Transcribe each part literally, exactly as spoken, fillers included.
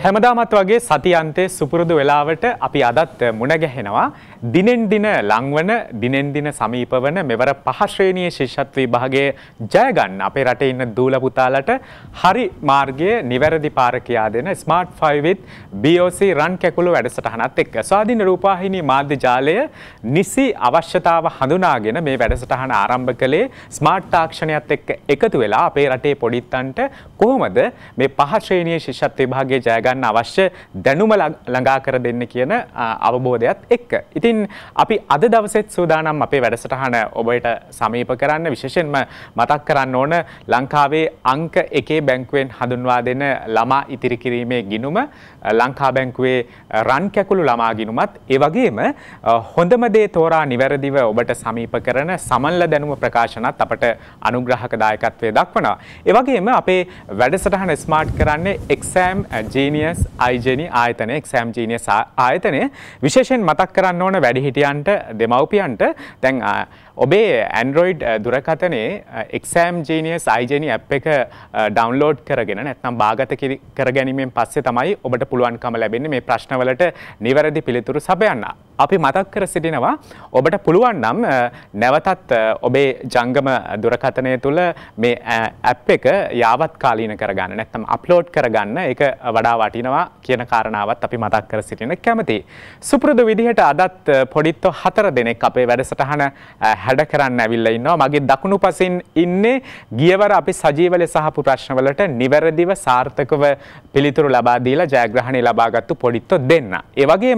හැමදාමත් වගේ සතියන්තයේ සුපුරුදු වෙලාවට අපි අදත් මුණ ගැහෙනවා දිනෙන් දින ලංවන දිනෙන් දින සමීපවන මෙවර පහ ශ්‍රේණියේ ශිෂ්‍යත්ව විභාගයේ ජය ගන්න අපේ රටේ ඉන්න දූල පුතාලට හරි මාර්ගයේ නිවැරදි පාර කියා දෙන Smart Five with B O C Ran Kekulu වැඩසටහනත් එක්ක ස්වාධීන රූපවාහිනී මාධ්‍ය ජාලය නිසි අවශ්‍යතාව හඳුනාගෙන මේ වැඩසටහන ආරම්භ කළේ ස්මාර්ට් තාක්ෂණයත් එක්ක එකතු වෙලා අපේ රටේ පොඩිත්තන්ට කොහොමද මේ පහ ශ්‍රේණියේ ශිෂ්‍යත්ව විභාගයේ ජය ගන්න අවශ්‍ය දැනුම ළඟා කර දෙන්න කියන අවබෝධයත් එක්ක. ඉතින් අපි අද දවසෙත් සූදානම් අපේ වැඩසටහන ඔබට සමීප කරන්න විශේෂයෙන්ම මතක් කරන්න ඕන ලංකාවේ අංක එකේ බැංකුවෙන් හඳුන්වා දෙන ළමා ඉතිරි කිරීමේ ගිණුම ලංකා බැංකුවේ රන් කැකුළු ළමා ගිණුමත් ඒ වගේම හොඳම දේ තෝරා නිවැරදිව ඔබට සමීප කරන සමන්ල දැනුම ප්‍රකාශනත් අපට අනුග්‍රහක දායකත්වයේ දක්වනවා. ඒ වගේම අපේ වැඩසටහන ස්මාර්ට් කරන්නේ එක්සෑම් ජීනියස් අයිජෙනි ආයතනය එක්සෑම් ජීනියස් ආයතනය විශේෂයෙන් මතක් කරන්න ඕන වැඩිහිටියන්ට දෙමව්පියන්ට දැන් ඔබේ Android දුරකථනයේ එක්සෑම් ජීනියස් අයිජෙනි ඇප් එක ඩවුන්ලෝඩ් කරගෙන නැත්නම් බාගත කර ගැනීමෙන් පස්සේ තමයි ඔබට පුළුවන්කම ලැබෙන්නේ මේ ප්‍රශ්නවලට නිවැරදි පිළිතුරු සපයන්න. අපි මතක් කර සිටිනවා ඔබට පුළුවන් නම් නැවතත් ඔබේ ජංගම දුරකථනය තුල මේ ඇප් එක යාවත් කාලීන කරගන්න නැත්නම් අප්ලෝඩ් කරගන්න ඒක වඩා වටිනවා කියන කාරණාවත් අපි මතක් කර සිටින කැමතියි. සුපුරුදු විදිහට අදත් පොඩිත්තෝ හතර දෙනෙක් අපේ වැඩසටහන හැඩ කරන්න ඇවිල්ලා ඉන්නවා. මගේ දකුණු පසින් ඉන්නේ ගියවර අපි සජීව ලෙස අහපු ප්‍රශ්නවලට නිවැරදිව සාර්ථකව පිළිතුරු ලබා දීලා ජයග්‍රහණය ලබාගත්තු පොඩිත්තෝ දෙන්න. ඒ වගේම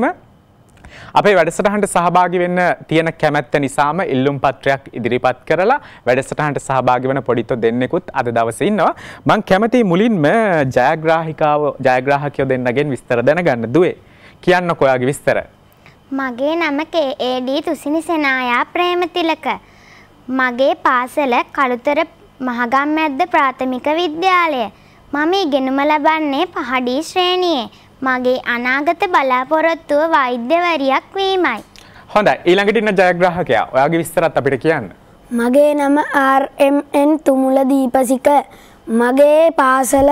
අපේ වැඩසටහනට සහභාගී වෙන්න තියෙන කැමැත්ත නිසාම ඉල්ලුම් පත්‍රයක් ඉදිරිපත් කරලා වැඩසටහනට සහභාගී වෙන පොඩිත්තෝ දෙන්නෙකුත් අද දවසේ ඉන්නවා. මම කැමතියි මුලින්ම ජයග්‍රාහිකාව ජයග්‍රාහකයෝ දෙන්නගෙන් විස්තර දැනගන්න. දුවේ කියන්නකෝ ඔයාගේ විස්තර. මගේ නම කේ ඒ ඩී තුසිනි සෙනායා ප්‍රේමතිලක. මගේ පාසල කළුතර මහගම්මැද්ද ප්‍රාථමික විද්‍යාලය. මම ඉගෙනුම ලබන්නේ පහ ඩී ශ්‍රේණියේ. මගේ අනාගත බලාපොරොත්තුව වෛද්‍යවරියක් වීමයි. හොඳයි ඊළඟට ඉන්න ජයග්‍රාහකයා ඔයාගේ විස්තරත් අපිට කියන්න. මගේ නම ආර් එම් එන් තුමුල දීපසික. මගේ පාසල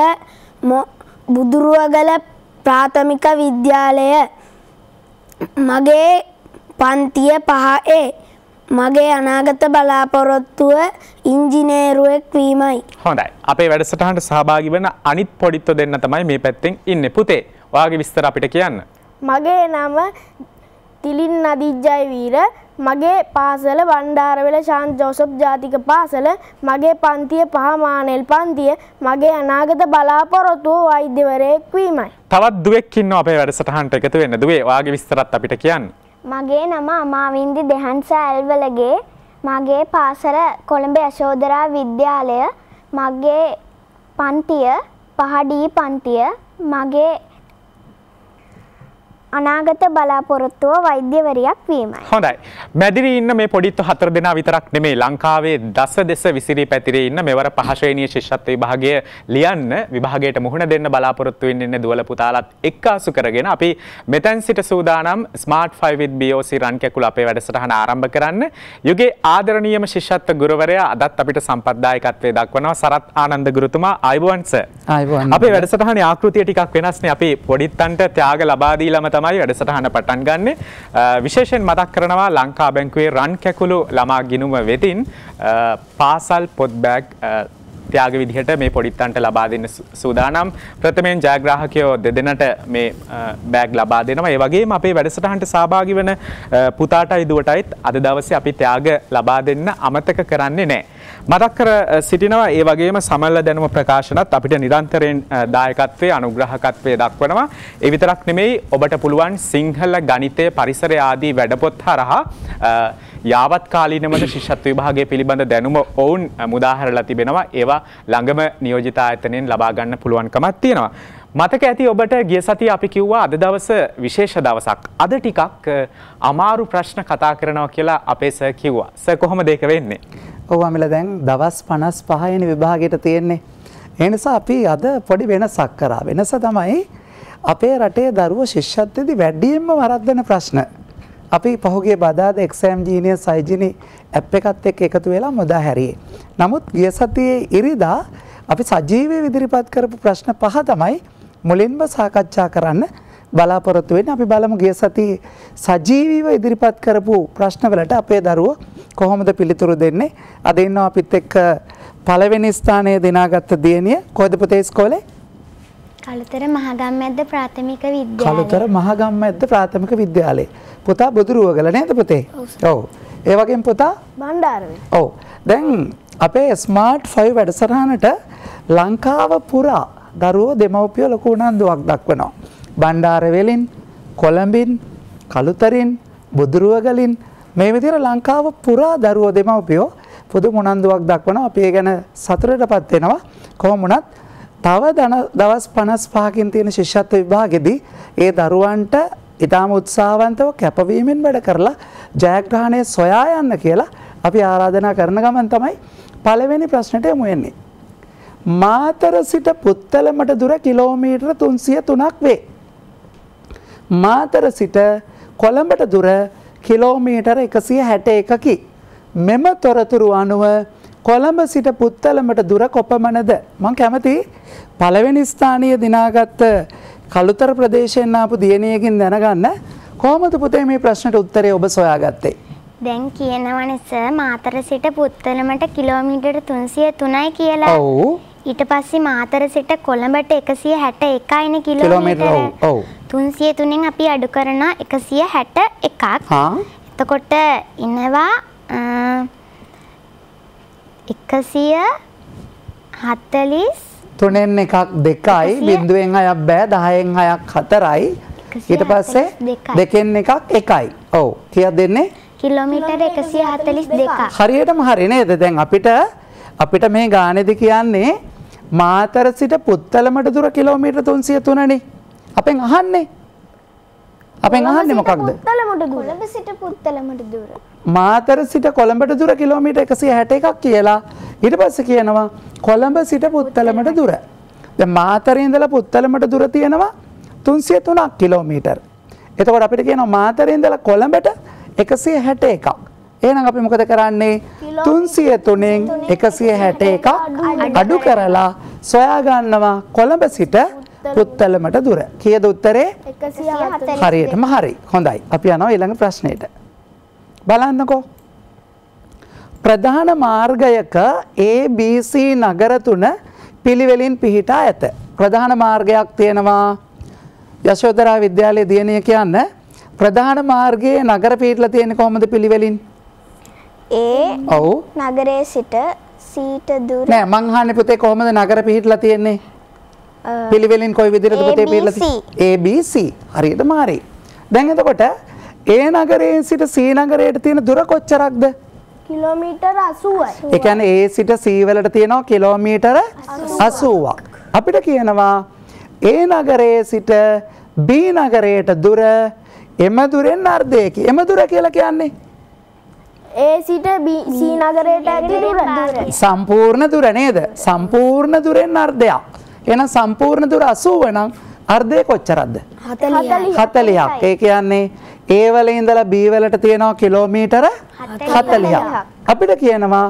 බුදුරුවගල ප්‍රාථමික විද්‍යාලය. මගේ පන්තිය පහ ඒ. මගේ අනාගත බලාපොරොත්තුව ඉංජිනේරුවෙක් වීමයි. හොඳයි. අපේ වැඩසටහනට සහභාගී වෙන අනිත් පොඩිත්තෝ දෙන්න තමයි මේ පැත්තෙන් ඉන්නේ. පුතේ, ඔයාගේ විස්තර අපිට කියන්න. මගේ නම තිලින් නදීජ්ජයි වීර. මගේ පාසල බණ්ඩාරවෙල ශාන්ත ජෝසප් ජාතික පාසල. මගේ පන්තිය පහ මානෙල් පන්තිය. මගේ අනාගත බලාපොරොත්තුව වෛද්‍යවරයෙක් වීමයි. තවත් දුවෙක් ඉන්නවා අපේ වැඩසටහනට එකතු වෙන්න. දුවේ, ඔයාගේ විස්තරත් අපිට කියන්න. මගේ නම අමාවින්දි දෙහන්ස ඇල්වලගේ. මගේ පාසල කොළඹ යශෝදරා විද්‍යාලය. මගේ පන්තිය පහ ඩී පන්තිය. මගේ අනාගත බලාපොරොත්තුව වෛද්‍යවරියක් වීමයි. හොඳයි. මැදිරි ඉන්න මේ පොඩිත්තෝ හතර දෙනා විතරක් නෙමෙයි ලංකාවේ දස දෙස විසිරී පැතිරී ඉන්න මෙවර පහ ශ්‍රේණියේ ශිෂ්‍යත්ව විභාගය ලියන්න විභාගයට මුහුණ දෙන්න බලාපොරොත්තු වෙන්න ඉන්න දුවල පුතාලත් එක්කාසු කරගෙන අපි මෙතෙන් සිට සූදානම් Smart Five with B O C Ran Kekulu අපේ වැඩසටහන ආරම්භ කරන්න. යුගේ ආදරණීයම ශිෂ්‍යත්ව ගුරුවරයා අදත් අපිට සම්පත්දායකත්වයේ දක්වනවා සරත් ආනන්ද ගුරුතුමා. ආයුබෝවන් සර්. ආයුබෝවන්. අපේ වැඩසටහනේ ආකෘතිය ටිකක් වෙනස්නේ. අපි පොඩිත්තන්ට ත්‍යාග ලබා දීලාම තමයි වැඩසටහන පටන් ගන්නෙ. විශේෂයෙන් මතක් කරනවා ලංකා බැංකුවේ රන් කැකුළු ළමා ගිණුම වෙතින් පාසල් පොත් බෑග් ත්‍යාග විදිහට මේ පොඩිත්තන්ට ලබා දෙන්න සූදානම්. ප්‍රථමයෙන් ජයග්‍රාහකයෝ දෙදෙනාට මේ බෑග් ලබා දෙනවා. ඒ වගේම අපේ වැඩසටහනට සහභාගී වෙන පුතාටයි දුවටයිත් අද දවසේ අපි ත්‍යාග ලබා දෙන්න අමතක කරන්නේ නැහැ. මතක් කර සිටිනවා ඒ වගේම සමල්ල දැනුම ප්‍රකාශනත් අපිට නිරන්තරයෙන් දායකත්වයේ අනුග්‍රහකත්වයේ දක්වනවා. ඒ විතරක් නෙමෙයි ඔබට පුළුවන් සිංහල ගණිතය පරිසරය ආදී වැඩපොත් හරහා යාවත් කාලීනමද ශිෂ්‍යත්ව විභාගයේ පිළිබඳ දැනුම ඔවුන් මුදාහැරලා තිබෙනවා. ඒවා ළඟම නියෝජිත ආයතනයෙන් ලබා ගන්න පුළුවන්කමක් තියෙනවා. මතක ඇති ඔබට ගිය සතිය අපි කිව්වා අද දවස විශේෂ දවසක්. අද ටිකක් අමාරු ප්‍රශ්න කතා කරනවා කියලා අපේ සර් කිව්වා. සර් කොහොමද ඒක වෙන්නේ? ඔව් අමිල දැන් දවස් පනස් පහ වෙනි විභාගයට තියෙන්නේ. ඒ නිසා අපි අද පොඩි වෙනසක් කරා. වෙනස තමයි අපේ රටේ දරුවෝ ශිෂ්‍යත්වයේදී වැඩියෙන්ම වරද්දන ප්‍රශ්න. අපි පහුගිය බදාද එක්සෑම් ජීනියස් අයිජිනි ඇප් එකත් එක්ක එකතු වෙලා මුදා හැරියේ. නමුත් ගිය සතියේ ඉරිදා අපි සජීවීව ඉදිරිපත් කරපු ප්‍රශ්න පහ තමයි මුලින්ම සාකච්ඡා කරන්න බලාපොරොත්තු වෙන්නේ. අපි බලමු ගිය සතියේ සජීවීව ඉදිරිපත් කරපු ප්‍රශ්නවලට අපේ දරුවෝ කොහොමද පිළිතුරු දෙන්නේ. අද ඉන්නවා අපිත් එක්ක පළවෙනි ස්ථානයේ දිනාගත්ත දියණිය. කොහෙද පුතේ ඉස්කෝලේ? කළුතර මහගම්මැද්ද ප්‍රාථමික විද්‍යාලය. කළුතර මහගම්මැද්ද ප්‍රාථමික විද්‍යාලය. පුතා බුදුරුවගල නේද පුතේ? ඔව්. ඒ වගේම පුතා බණ්ඩාරවේ. ඔව්. දැන් අපේ ස්මාර්ට් ෆයිව් වැඩසටහනට ලංකාව පුරා දරුවෝ දෙමව්පියෝ ලොකු උනන්දුවක් දක්වනවා. බණ්ඩාරවෙලින්, කොළඹින්, කළුතරින්, බුදුරුවගලින් මේ විදිහට ලංකාව පුරා දරුවෝ දෙමව්පියෝ පුදුම උනන්දුවක් දක්වනවා. අපි ඒ ගැන සතුටටපත් වෙනවා. කොහොම වුණත් තව දවස් පනස් පහකින් තියෙන ශිෂ්‍යත්ව විභාගෙදී ඒ දරුවන්ට ඊටාම උත්සාහවන්තව කැපවීමෙන් වැඩ කරලා ජයග්‍රහණය සොයා යන්න කියලා අපි ආරාධනා කරන ගමන් තමයි පළවෙනි ප්‍රශ්නෙට යමු වෙන්නේ. මාතර සිට පුත්තලමට දුර කිලෝමීටර තුන්සිය තුනක් වේ. මාතර සිට කොළඹට දුර කිලෝමීටර එකසිය හැට එකකි. මෙම තොරතුරු අනුව කොළඹ සිට පුත්තලමට දුර කොපමණද? මම කැමති පළවෙනි ස්ථානීය දිනාගත්ත කළුතර ප්‍රදේශයෙන් ආපු දියණියකින් දැනගන්න කොහොමද පුතේ මේ ප්‍රශ්නට උත්තරය ඔබ සොයාගත්තේ? දැන් කියනවනේ සර් මාතර සිට පුත්තලමට කිලෝමීටර තුන්සිය තුනයි කියලා. ඔව්. ඊට පස්සේ මාතර සිට කොළඹට එකසිය හැට එකයිනේ කිලෝමීටර. කිලෝමීටර. ඔව්. තුන්සිය තුනෙන් අපි අඩු කරනවා එකසිය හැට එකක්. හා එතකොට ඉනවා එකසිය හතලිස් තුනෙන් එකක් දෙකයි බිංදුවෙන් හයක් බෑ දහයෙන් හයක් හතරයි ඊට පස්සේ දෙකෙන් එකක් එකයි. ඔව්. කීයක් දෙන්නේ? කිලෝමීටර එකසිය හතලිස් දෙකක්. හරියටම හරි නේද? දැන් අපිට අපිට මේ ගානේදී කියන්නේ මාතර සිට පුත්තලමට දුර කිලෝමීටර තුන්සිය තුනනේ. අපෙන් අහන්නේ. අපෙන් අහන්නේ මොකක්ද? පුත්තලමට දුර. කොළඹ සිට පුත්තලමට දුර. මාතර සිට කොළඹට දුර කිලෝමීටර එකසිය හැට එකක් කියලා. ඊට පස්සේ කියනවා කොළඹ සිට පුත්තලමට දුර. දැන් මාතරේ ඉඳලා පුත්තලමට දුර තියෙනවා තුන්සිය තුනක් කිලෝමීටර. එතකොට අපිට කියනවා මාතරේ ඉඳලා කොළඹට එකසිය හැට එකක්. එහෙනම් අපි මොකද කරන්නේ? තුන්සිය තුනෙන් එකසිය හැට එකක් අඩු කරලා සොයා ගන්නවා කොළඹ සිට පුත්තලමට දුර. කීයද උත්තරේ? එකසිය හතලිස්. හරියටම හරි. හොඳයි. අපි යනවා ඊළඟ ප්‍රශ්නෙට. බලන්නකෝ. ප්‍රධාන මාර්ගයක A B C නගර තුන පිළිවෙලින් පිහිටා ඇත. ප්‍රධාන මාර්ගයක් තියෙනවා. යශෝදරා විද්‍යාලයේ දියණිය කියන්නේ ප්‍රධාන මාර්ගයේ නගර පිහිටලා තියෙන්නේ කොහොමද පිළිවෙලින්? A ඔව්. නගරයේ සිට සීට දුර. නෑ මං අහන්නේ පුතේ කොහොමද නගර පිහිටලා තියෙන්නේ? පිළිවෙලින් කොයි විදිහටද පුතේ පිළිලා තියෙන්නේ? A B C. හරියටම හරි. දැන් එතකොට A නගරයේ සිට C නගරයට තියෙන දුර කොච්චරක්ද? කිලෝමීටර අසූවයි. ඒ කියන්නේ A සිට C වලට තියෙනවා කිලෝමීටර අසූවක්. අපිට කියනවා A නගරයේ සිට B නගරයට දුර එම දුරෙන් අර්ධයකි. එම දුර කියලා කියන්නේ A සිට B C නගරයට ඇති දුර. සම්පූර්ණ දුර නේද? සම්පූර්ණ දුරෙන් අර්ධයක්. එහෙනම් සම්පූර්ණ දුර අසූව නම් අර්ධය කොච්චරද? හතලිහක්. ඒ කියන්නේ A වල ඉඳලා B වලට තියෙනවා කිලෝමීටර හතලිහක්. අපිට කියනවා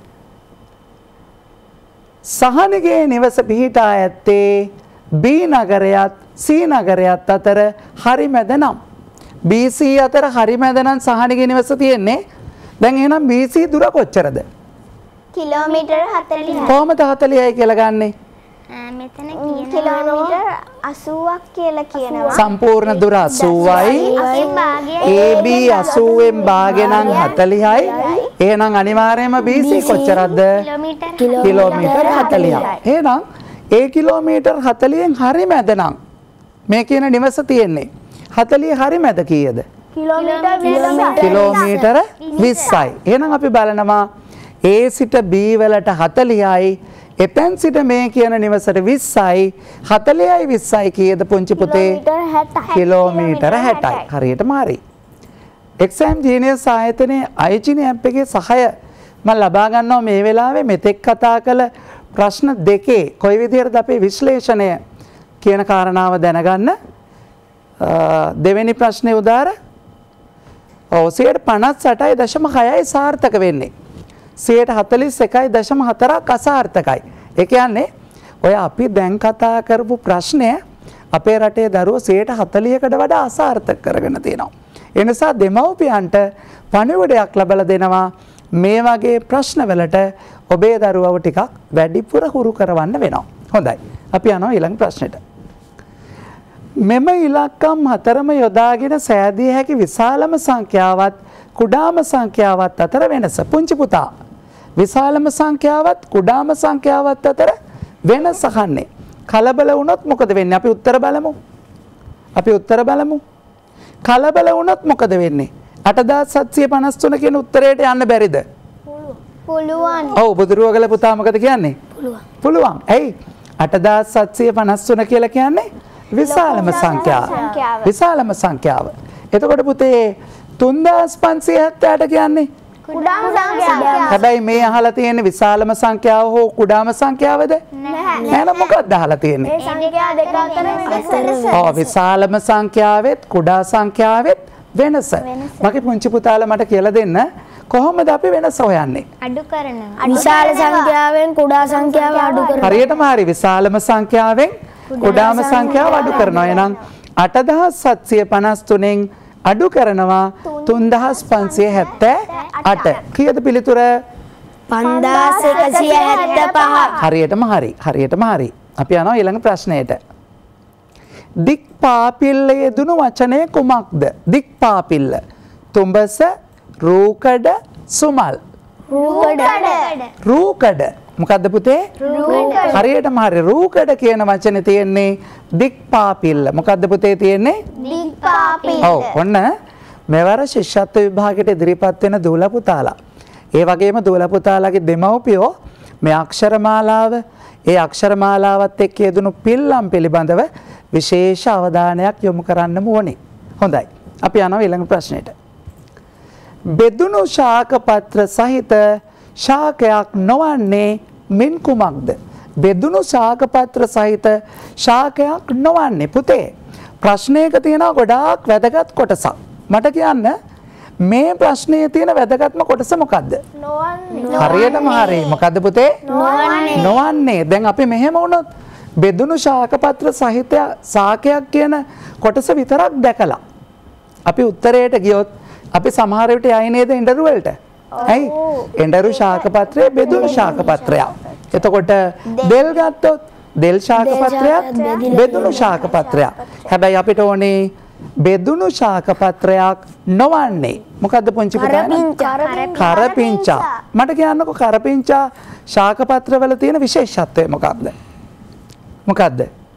සහනගේ නිවස පිහිටා ඇත්තේ B නගරයත් C නගරයත් අතර හරිමැද නම්. B C අතර හරිමැද නම් සහනගේ නිවස තියෙන්නේ. දැන් එහෙනම් B C දුර කොච්චරද? කිලෝමීටර හතලිහයි. කොහමද හතලිහයි කියලා ගන්නෙ? මෙතන කිලෝමීටර අසූවක් කියලා කියනවා. සම්පූර්ණ දුර අසූවයි. A B අසූවෙන් භාගය නම් හතලිහයි. එහෙනම් අනිවාර්යයෙන්ම B C කොච්චරද? කිලෝමීටර හතලිහයි. එහෙනම් ඒ කිලෝමීටර් හතලියෙන් හරි මැද නම් මේ කියන නිවස තියෙන්නේ හතලිය හරි මැද කීයද? කිලෝමීටර විස්සයි. එහෙනම් අපි බලනවා A සිට B වලට හතලියයි එතෙන් සිට මේ කියන නිවසට විස්සයි හතලියයි විස්සයි කීයද පුංචි පුතේ? කිලෝමීටර හැටයි. හරියටම හරි. එක්සෑම් ජීනියස් ආයතනයේ අයිජිනි ඇප් එකේ සහාය මම ලබා ගන්නවා මේ වෙලාවේ මෙතෙක් කතා කළ ප්‍රශ්න දෙකේ කොයි විදිහටද අපේ විශ්ලේෂණය කියන කාරණාව දැනගන්න. දෙවෙනි ප්‍රශ්නේ උදාර ඔව් සියයට පනස් අටයි දශම හයයි සාර්ථක වෙන්නේ. සියයට හතළිස් එකයි දශම හතරක් අසාර්ථකයි. ඒ කියන්නේ ඔය අපි දැන් කතා කරපු ප්‍රශ්නය අපේ රටේ දරුවෝ සියයට හතළිහකට වඩා අසාර්ථක කරගෙන තියෙනවා. ඒ නිසා දෙමව්පියන්ට පණිවිඩයක් ලැබලා දෙනවා මේ වගේ ප්‍රශ්නවලට ඔබේ දරුවව ටිකක් වැඩිපුර හුරු කරවන්න වෙනවා. හොඳයි. අපි යනවා ඊළඟ ප්‍රශ්නෙට. මෙම ඉලක්කම් හතරම යොදාගෙන සෑදිය හැකි විශාලම සංඛ්‍යාවත් කුඩාම සංඛ්‍යාවත් අතර වෙනස. පුංචි පුතා විශාලම සංඛ්‍යාවත් කුඩාම සංඛ්‍යාවත් අතර වෙනස අහන්නේ. කලබල වුණොත් මොකද වෙන්නේ? අපි උත්තර බලමු. අපි උත්තර බලමු. කලබල වුණොත් මොකද වෙන්නේ? අට හදාස් සත්සිය පනස් තුන කියන උත්තරයට යන්න බැරිද? පුළුවන්. ඔව් බුදුරුවගල පුතා මොකද කියන්නේ? පුළුවන්. පුළුවන්. ඇයි? අට හදාස් සත්සිය පනස් තුන කියලා කියන්නේ විශාලම සංඛ්‍යාව. විශාලම සංඛ්‍යාව. එතකොට පුතේ තුන්දාස් පන්සිය හැත්තෑ අට කියන්නේ කුඩාම සංඛ්‍යාව. හැබැයි මේ අහලා තියෙන්නේ විශාලම සංඛ්‍යාව හෝ කුඩාම සංඛ්‍යාවද? නැහැ. නෑ මොකක්ද අහලා තියෙන්නේ? ඒ සංඛ්‍යා දෙක අතර වෙනස. ඔව් විශාලම සංඛ්‍යාවෙත් කුඩා සංඛ්‍යාවෙත් වෙනස. මගේ පුංචි පුතාලා මට කියලා දෙන්න කොහොමද අපි වෙනස හොයන්නේ? අඩු කරනවා. විශාල සංඛ්‍යාවෙන් කුඩා සංඛ්‍යාව අඩු කරනවා. හරියටම හරි. විශාලම සංඛ්‍යාවෙන් කුඩාම සංඛ්‍යාව අඩු කරනවා. එහෙනම් අට හදාස් සත්සිය පනස් තුනෙන් අඩු කරනවා තුන්දාස් පන්සිය හැත්තෑ අට. කීයද පිළිතුර? පන්දාස් එකසිය හැත්තෑ පහ. හරියටම හරි. හරියටම හරි. අපි යනවා ඊළඟ ප්‍රශ්නයට. දික් පාපිල්ල යෙදුණු වචනය කුමක්ද? දික් පාපිල්ල. තුඹස, රූකඩ, සුමල්. රූකඩ. රූකඩ. මොකද්ද පුතේ? හරියටම හරි. රූකඩ කියන වචනේ තියෙන්නේ දික් පාපිල්ල. මොකද්ද පුතේ තියෙන්නේ? දික් පාපිල්ල. ඔව් ඔන්න මෙවර ශිෂ්‍යත්ව විභාගයට ඉදිරිපත් වෙන දූල පුතාලා. ඒ වගේම දූල පුතාලාගේ දෙමව්පියෝ මේ අක්ෂරමාලාව ඒ අක්ෂරමාලාවත් එක්ක යෙදුණු පිල්ලම් පිළිබඳව විශේෂ අවධානයක් යොමු කරන්නම ඕනේ. හොඳයි. අපි යනවා ඊළඟ ප්‍රශ්නෙට. බෙදුණු ශාකපත්‍ර සහිත ශාකයක් නොවන්නේ මින් කුමක්ද? බෙදුණු ශාකපත්‍ර සහිත ශාකයක් නොවන්නේ පුතේ. ප්‍රශ්නයක තියෙනවා ගොඩාක් වැදගත් කොටසක්. මට කියන්න මේ ප්‍රශ්නයේ තියෙන වැදගත්ම කොටස මොකද්ද? නොවන්නේ. හරියටම හරි. මොකද්ද පුතේ? නොවන්නේ. නොවන්නේ. දැන් අපි මෙහෙම වුණොත් බෙදුණු ශාකපත්‍ර සහිත ශාකයක් කියන කොටස විතරක් දැකලා අපි උත්තරයට ගියොත් අපි සමහර විට යයි නේද ඉන්ටර්වයුව වලට? ඇයි? ඉන්ටර්වයුව ශාකපත්‍රය බෙදුණු ශාකපත්‍රයක්. එතකොට දෙල් ගත්තොත් දෙල් ශාකපත්‍රයක් බෙදුණු ශාකපත්‍රයක්. හැබැයි අපිට ඕනේ බෙදුණු ශාකපත්‍රයක් නොවන්නේ මොකද්ද පුංචි පුතා? කරපිංචා. මට කියන්නකෝ කරපිංචා ශාකපත්‍රවල තියෙන විශේෂත්වය මොකක්ද? මොකද්ද?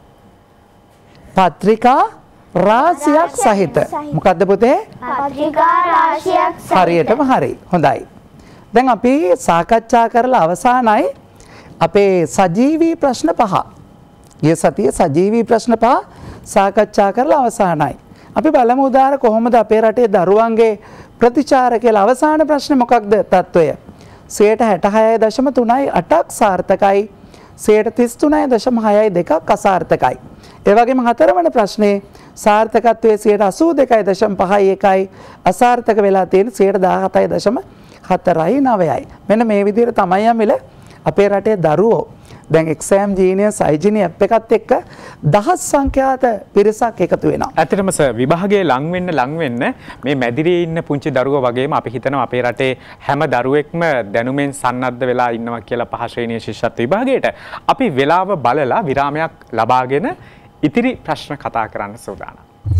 පත්‍රිකා රාශියක් සහිත. මොකද්ද පුතේ? පත්‍රිකා රාශියක් සහිත. හරියටම හරි. හොඳයි. දැන් අපි සාකච්ඡා කරලා අවසానයි අපේ සජීවී ප්‍රශ්න පහ. ඊයේ සතියේ සජීවී ප්‍රශ්න පහ සාකච්ඡා කරලා අවසానයි. අපි බලමු උදාහරණ කොහොමද අපේ රටේ දරුවන්ගේ ප්‍රතිචාර කියලා. අවසාන ප්‍රශ්නේ මොකක්ද තත්වය? සියයට හැටහයයි දශම තුනයි අටක් සාර්ථකයි. සියයට තිස් තුනයි දශම හයයි දෙකක් අසාර්ථකයි. ඒ වගේම හතරවන ප්‍රශ්නේ සාර්ථකත්වයේ සියයට අසූ දෙකයි දශම පහයි එකයි අසාර්ථක වෙලා තියෙන සියයට දාහතයි දශම හතරයි නවයයි. මෙන්න මේ විදිහට තමයි යමිල අපේ රටේ දරුවෝ දැන් එක්සෑම් ජීනියස් අයිජිනි ඇප් එකත් එක්ක දහස් සංඛ්‍යාත පිරිසක් එකතු වෙනවා. ඇත්තටම සර් විභාගයේ ලං වෙන්න ලං වෙන්න මේ මැදිරියේ ඉන්න පුංචි දරුවෝ වගේම අපි හිතනවා අපේ රටේ හැම දරුවෙක්ම දැනුමෙන් සන්නද්ධ වෙලා ඉන්නවා කියලා පහ ශ්‍රේණිය ශිෂ්‍යත්ව විභාගයට. අපි වෙලාව බලලා විරාමයක් ලබාගෙන ඉතිරි ප්‍රශ්න කතා කරන්න සූදානම්.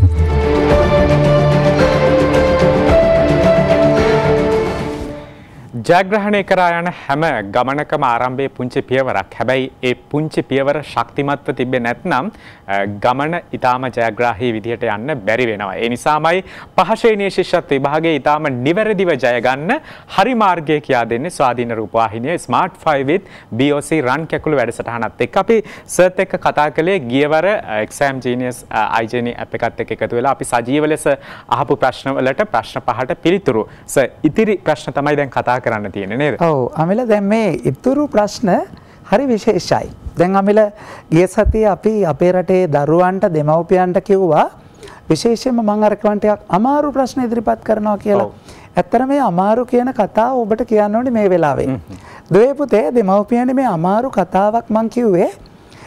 ජයග්‍රහණය කරා යන හැම ගමනකම ආරම්භයේ පුංචි පියවරක්. හැබැයි ඒ පුංචි පියවර ශක්තිමත්ව තිබෙන්නේ නැත්නම් ගමන ඊටාම ජයග්‍රාහී විදිහට යන්න බැරි වෙනවා. ඒ නිසාමයි පහ ශ්‍රේණියේ ශිෂ්‍යත්ව විභාගයේ ඊටාම නිවැරදිව ජය ගන්න හරි මාර්ගය කියා දෙන්නේ ස්වාධීන රූපවාහිනියේ Smart Five with B O C Ran Kekulu වැඩසටහනත් එක්ක අපි සර්ත් එක්ක කතා කළේ ගියවර එක්සෑම් ජීනියස් අයිජෙනි ඇප් එකත් එක්ක එකතු වෙලා අපි සජීව ලෙස අහපු ප්‍රශ්න වලට ප්‍රශ්න පහට පිළිතුරු. සර් ඉතිරි ප්‍රශ්න තමයි දැන් කතා කරන්න තියෙන්නේ නේද? ඔව් අමිල දැන් මේ ඉතුරු ප්‍රශ්න හරි විශේෂයි. දැන් අමිල ගිය සතියේ අපි අපේ රටේ දරුවන්ට දෙමව්පියන්ට කිව්වා විශේෂයෙන්ම මම අර ක්වන්ටයක් අමාරු ප්‍රශ්න ඉදිරිපත් කරනවා කියලා. ඇත්තට මේ අමාරු කියන කතාව ඔබට කියන්න ඕනේ මේ වෙලාවේ. දුවේ පුතේ දෙමව්පියන්ට මේ අමාරු කතාවක් මම කිව්වේ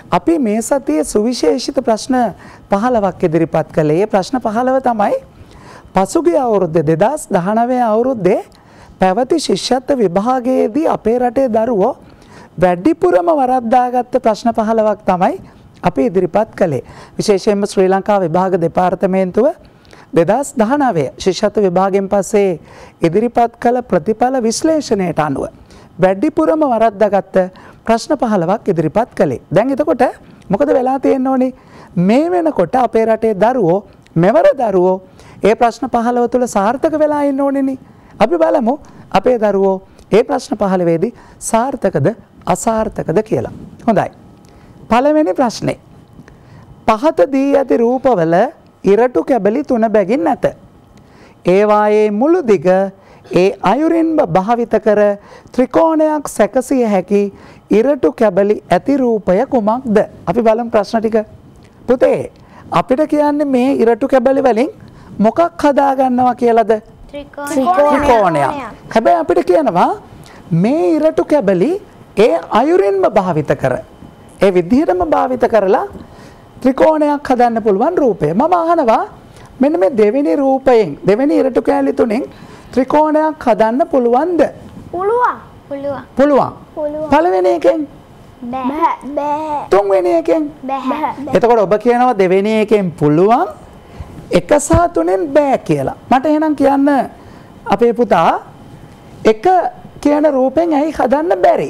අපි මේ සතියේ සුවිශේෂිත ප්‍රශ්න පහළොවක් ඉදිරිපත් කළේ. ඒ ප්‍රශ්න පහළොව තමයි පසුගිය අවුරුද්දේ දෙදහස් දහනවය අවුරුද්දේ පැවති ශිෂ්‍යත්ව විභාගයේදී අපේ රටේ දරුවෝ වැඩිපුරම වරද්දාගත්ත ප්‍රශ්න පහළොවක් තමයි අපි ඉදිරිපත් කළේ. විශේෂයෙන්ම ශ්‍රී ලංකා විභාග දෙපාර්තමේන්තුව දෙදහස් දහනවය ශිෂ්‍යත්ව විභාගයෙන් පස්සේ ඉදිරිපත් කළ ප්‍රතිඵල විශ්ලේෂණයට අනුව වැඩිපුරම වරද්දාගත්ත ප්‍රශ්න පහළොවක් ඉදිරිපත් කළේ. දැන් එතකොට මොකද වෙලා තියෙන්න ඕනේ? මේ වෙනකොට අපේ රටේ දරුවෝ මෙවර දරුවෝ ඒ ප්‍රශ්න පහළොව තුල සාර්ථක වෙලා ඉන්න ඕනේනේ. අපි බලමු අපේ දරුවෝ ඒ ප්‍රශ්න පහළොවේදී සාර්ථකද අසාර්ථකද කියලා. හොඳයි. පළවෙනි ප්‍රශ්නේ. පහත දී ඇති රූපවල ඉරටු කැබලි තුන බැගින් නැත. ඒවායේ මුළු දිග ඒ අයුරින්ම භාවිත කර ත්‍රිකෝණයක් සැකසිය හැකි ඉරටු කැබලි ඇති රූපය කුමක්ද? අපි බලමු ප්‍රශ්න ටික. පුතේ අපිට කියන්නේ මේ ඉරටු කැබලි වලින් මොකක් හදා ගන්නවා කියලාද? ත්‍රිකෝණයක්. හැබැයි අපිට කියනවා මේ ඉරටු කැබලි ඒ අයුරින්ම භාවිත කර ඒ විදිහටම භාවිත කරලා ත්‍රිකෝණයක් හදන්න පුළුවන් රූපය. මම අහනවා මෙන්න මේ දෙවෙනි රූපයෙන් දෙවෙනි ඉරටු කැලි තුනෙන් ත්‍රිකෝණයක් හදන්න පුළුවන්ද? පුළුවන්. පුළුවන්. පුළුවන්. පළවෙනි එකෙන් බෑ. බෑ. තුන්වෙනි එකෙන් බෑ. එතකොට ඔබ කියනවා දෙවෙනි එකෙන් පුළුවන් එක සහ තුනෙන් බෑ කියලා. මට එහෙනම් කියන්න අපේ පුතා එක කියන රූපෙන් ඇයි හදන්න බැරි?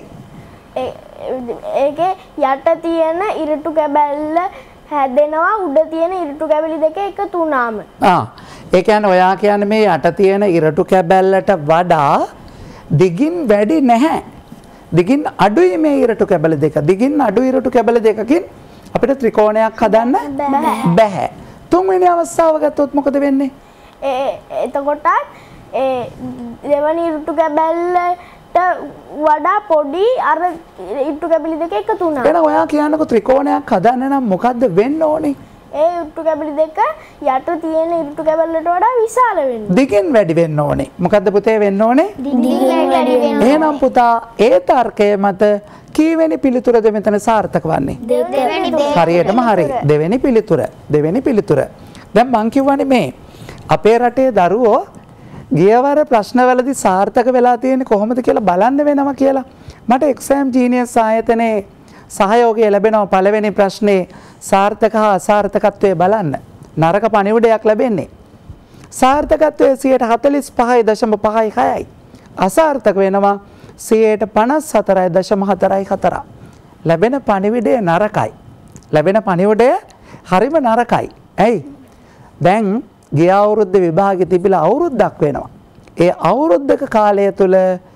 ඒකේ යට තියෙන ඉරටු කැබැල්ල හැදෙනවා උඩ තියෙන ඉරටු කැබලි දෙක එකතු වුණාම. ආ ඒ කියන්නේ ඔයා කියන්නේ මේ යට තියෙන ඉරටු කැබැල්ලට වඩා දිගින් වැඩි නැහැ. දිගින් අඩුයි මේ ඉරටු කැබලි දෙක. දිගින් අඩු ඉරටු කැබලි දෙකකින් අපිට ත්‍රිකෝණයක් හදන්න බෑ. තුන්වෙනි අවස්ථාව ගත්තොත් මොකද වෙන්නේ? ඒ එතකොට ඒ දෙවනි ඉරටු කැබැල්ලට වඩා පොඩි අර ඉරටු කැබලි දෙක එකතු වුණා. එහෙනම් ඔයා කියන්නකො ත්‍රිකෝණයක් හදන්න නම් මොකද්ද වෙන්න ඕනේ? ඒ ඉරටු කැබලි දෙක යට තියෙන ඉරටු කැබැල්ලට වඩා විශාල වෙන්න. දිගින් වැඩි වෙන්න ඕනේ. මොකද්ද පුතේ වෙන්න ඕනේ? දිගින් වැඩි වෙන්න. එහෙනම් පුතා ඒ තර්කය මත කීවෙනි පිළිතුරද මෙතන සාර්ථක වන්නේ? දෙවෙනි හරියටම හරි. දෙවෙනි පිළිතුර. දෙවෙනි පිළිතුර. දැන් මං කියවනේ මේ අපේ රටේ දරුවෝ ගියවර ප්‍රශ්නවලදී සාර්ථක වෙලා තියෙන්නේ කොහොමද කියලා බලන්න වෙනවා කියලා. මට එක්සෑම් ජීනියස් ආයතනයේ සහයෝගය ලැබෙනවා පළවෙනි ප්‍රශ්නේ සාර්ථක හා අසාර්ථකත්වය බලන්න. නරක පණිවිඩයක් ලැබෙන්නේ. සාර්ථකත්වයේ සියයට හතළිස් පහයි දශම පහයි හයයි. අසාර්ථක වෙනවා සියයට පනස් හතරයි දශම හතරයි හතරයි. ලැබෙන පණිවිඩය නරකයි. ලැබෙන පණිවිඩය හරිම නරකයි. ඇයි? දැන් ගිය අවුරුද්දේ විභාගෙ තිබිලා අවුරුද්දක් වෙනවා. ඒ අවුරුද්දක කාලය තුල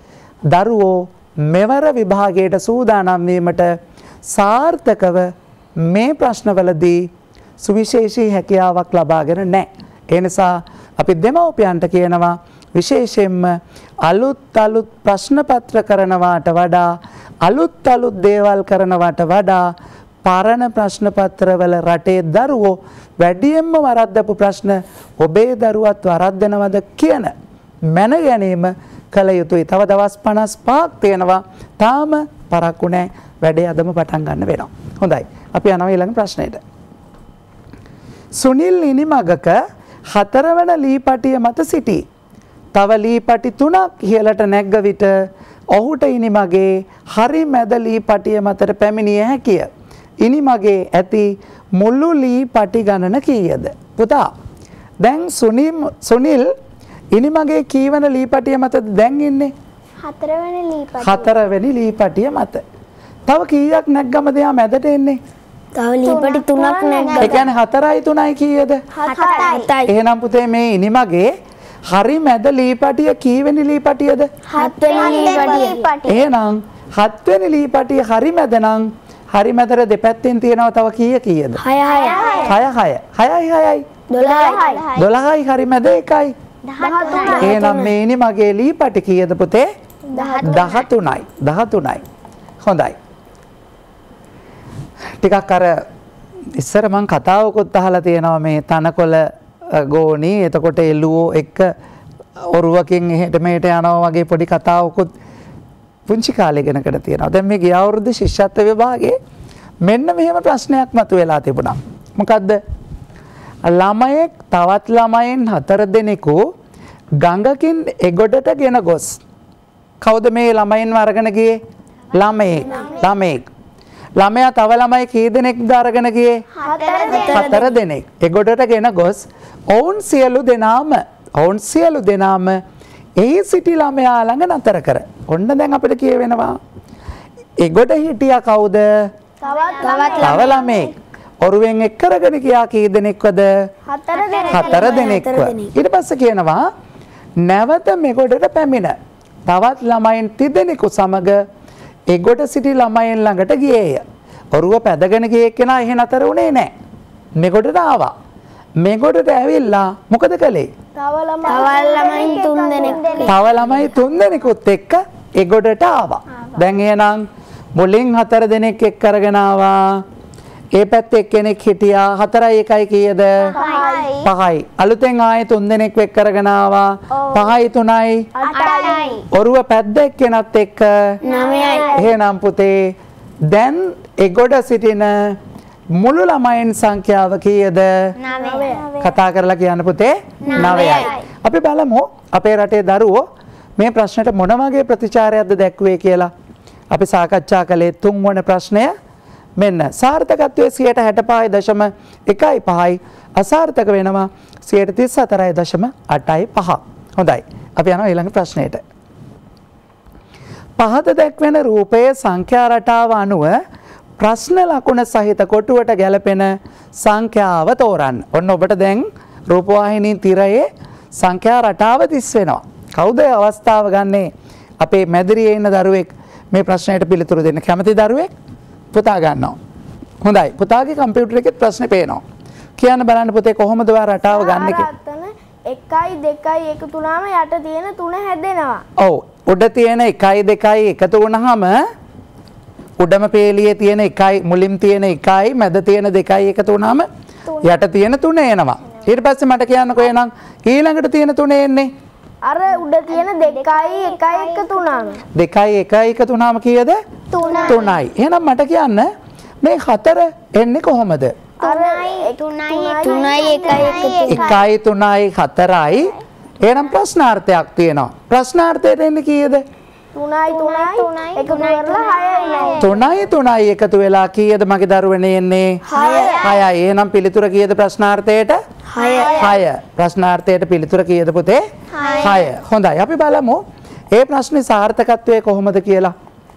දරුවෝ මෙවර විභාගයට සූදානම් වීමට සාර්ථකව මේ ප්‍රශ්නවලදී සුවිශේෂී හැකියාවක් ලබාගෙන නැහැ. ඒ නිසා අපි දෙමව්පියන්ට කියනවා විශේෂයෙන්ම අලුත් අලුත් ප්‍රශ්න පත්‍ර කරනවාට වඩා අලුත් අලුත් දේවල් කරනවාට වඩා පරණ ප්‍රශ්න පත්‍රවල රටේ දරුවෝ වැඩියෙන්ම වරද්දපු ප්‍රශ්න ඔබේ දරුවත් වරද්දනවද කියන මැන ගැනීම කළ යුතුයි. තව දවස් පනස් පහක් තියෙනවා. තාම පරක්කු නැහැ. වැඩේ අදම පටන් ගන්න වෙනවා. හොඳයි. අපි යනවා ඊළඟ ප්‍රශ්නෙට. සුනිල් ඉනිමගක හතරවන ලීපටිය මත සිටී. තව ලීපටි තුනක් ඉහළට නැග්ග විට ඔහුට ඉනිමගේ හරි මැද ලීපටිය මතට පැමිණිය හැකිය. ඉනිමගේ ඇති මුළු ලීපටි ගණන කීයද? පුතා දැන් සුනිල් ඉනිමගේ කීවන ලීපටිය මතද දැන් ඉන්නේ? හතරවෙනි ලීපටිය. හතරවෙනි ලීපටිය මත. තව කීයක් නැග්ගමද යා මැදට එන්නේ? තව ලීපටි තුනක් නැග්ගා. ඒ කියන්නේ හතරයි තුනයි කීයද? හතයි. එහෙනම් පුතේ මේ ඉනිමගේ හරි මැද ලීපටිය කීවෙනි ලීපටියද? හත්වෙනි ලීපටිය. එහෙනම් හත්වෙනි ලීපටිය හරි මැද නම් හරි මැදට දෙපැත්තෙන් තියෙනවා තව කීය කීයද? හය හය. හය හය. හයයි හයයි. දොළහයි. දොළහයි හරි මැද එකයි. එහෙනම් මේ ඉනිමගේ ලීපටි කීයද පුතේ? දහතුනයි. දහතුනයි. හොඳයි. ටිකක් අර ඉස්සර මං කතාවකුත් අහලා තියෙනවා මේ තනකොළ ගෝණි එතකොට එළුවෝ එක්ක ඔරුවකින් එහෙට මෙහෙට යනවා වගේ පොඩි කතාවකුත් පුංචි කාලේ ඉගෙනකට තියෙනවා. දැන් මේ ගිය අවුරුද්දේ ශිෂ්‍යත්ව විභාගයේ මෙන්න මෙහෙම ප්‍රශ්නයක් මතුවලා තිබුණා. මොකද්ද? ළමයෙක් තවත් ළමයින් හතර දෙනෙකු ගඟකින් එගොඩට ගෙන ගොස්. කවුද මේ ළමයින්ව අරගෙන ගියේ? ළමයෙක්. ළමයෙක්. ළමයා තව ළමයි කී දෙනෙක්ද අරගෙන ගියේ? හතර දෙනෙක්. එගොඩට ගෙන ගොස් ඔවුන් සියලු දෙනාම ඔවුන් සියලු දෙනාම එහි සිටි ළමයා ළඟ නතර කර. ඔන්න දැන් අපිට කියවෙනවා. එගොඩ හිටියා කවුද? තව ළමයෙක්. ඔරුවෙන් එක් කරගෙන ගියා කී දෙනෙක්වද? හතර දෙනෙක්ව. ඊට පස්සේ කියනවා නැවත මෙගොඩට පැමිණ තවත් ළමයින් තිදෙනෙකු සමග එගොඩ සිටි ළමයින් ළඟට ගියේය. ඔරුව පැදගෙන ගියේ කෙනා එහෙ නතර වුණේ නැහැ. මෙගොඩට ආවා. මෙගොඩට ඇවිල්ලා මොකද කළේ? තව ළමයි තුන් දෙනෙක් තව ළමයි තුන් දෙනෙකුත් එක්ක එගොඩට ආවා. දැන් එහෙනම් මුලින් හතර දෙනෙක් එක්ක අරගෙන ආවා. ඒ පැත්තේ කෙනෙක් හිටියා. හතරයි එකයි කීයද? පහයි. අලුතෙන් ආයේ තුන් දෙනෙක් එක්ක අරගෙන ආවා. පහයි තුනයි අටයි. ඔරුව පැද්ද එක්කෙනත් එක්ක නවයයි. එහෙනම් පුතේ දැන් එගොඩ සිටින මුළු ළමයින් සංඛ්‍යාව කීයද? නවය. කතා කරලා කියන්න පුතේ. නවයයි. අපි බලමු අපේ රටේ දරුවෝ මේ ප්‍රශ්නට මොන වගේ ප්‍රතිචාරයක්ද දැක්ුවේ කියලා. අපි සාකච්ඡා කළේ තුන්වන ප්‍රශ්නය. මෙන්න සාර්ථකත්වයේ සියයට හැට පහයි දශම එකයි පහයි අසාර්ථක වෙනවා සියයට තිස් හතරයි දශම අටයි පහ. හොඳයි. අපි යනවා ඊළඟ ප්‍රශ්නයට. පහත දැක්වෙන රූපයේ සංඛ්‍යා රටාව අනුව ප්‍රශ්න ලකුණ සහිත කොටුවට ගැලපෙන සංඛ්‍යාව තෝරන්න. ඔන්න ඔබට දැන් රූපවාහිනී තිරයේ සංඛ්‍යා රටාව දිස් වෙනවා. කවුද අවස්ථාව ගන්නේ? අපේ මැදිරියේ ඉන්න දරුවෙක් මේ ප්‍රශ්නයට පිළිතුරු දෙන්න කැමති දරුවෙක්? පුතා ගන්නවා. හොඳයි. පුතාගේ කම්පියුටර් එකේ ප්‍රශ්නේ පේනවා. කියන්න බලන්න පුතේ කොහොමද ඔයා රටාව ගන්න කියලා. එකයි දෙකයි එකතු වුණාම යට තියෙන තුන හැදෙනවා. ඔව්. උඩ තියෙන එකයි දෙකයි එකතු වුණාම උඩම පේලියේ තියෙන එකයි මුලින් තියෙන එකයි මැද තියෙන දෙකයි එකතු වුණාම යට තියෙන තුන එනවා. ඊට පස්සේ මට කියන්නකෝ එහෙනම් ඊළඟට තියෙන තුන එන්නේ අර උඩ තියෙන දෙකයි එකයි එකතු වුණාම දෙකයි එකයි එකතු වුණාම කීයද? තුනයි. එහෙනම් මට කියන්න මේ හතර එන්නේ කොහොමද? තුනයි තුනයි තුනයි එකයි එකතු. එකයි තුනයි හතරයි. එහෙනම් ප්‍රශ්නාර්ථයක් තියෙනවා. ප්‍රශ්නාර්ථයට එන්නේ කීයද? තුනයි තුනයි එකතු කරලා හය එනවා. තුනයි තුනයි එකතු වෙලා කීයද මගේ දරුවනේ එන්නේ? හයයි. එහෙනම් පිළිතුර කීයද ප්‍රශ්නාර්ථයට? හය. ප්‍රශ්නාර්ථයට පිළිතුර කීයද පුතේ? හය. හොඳයි. අපි බලමු මේ ප්‍රශ්නේ සාර්ථකත්වය කොහොමද කියලා.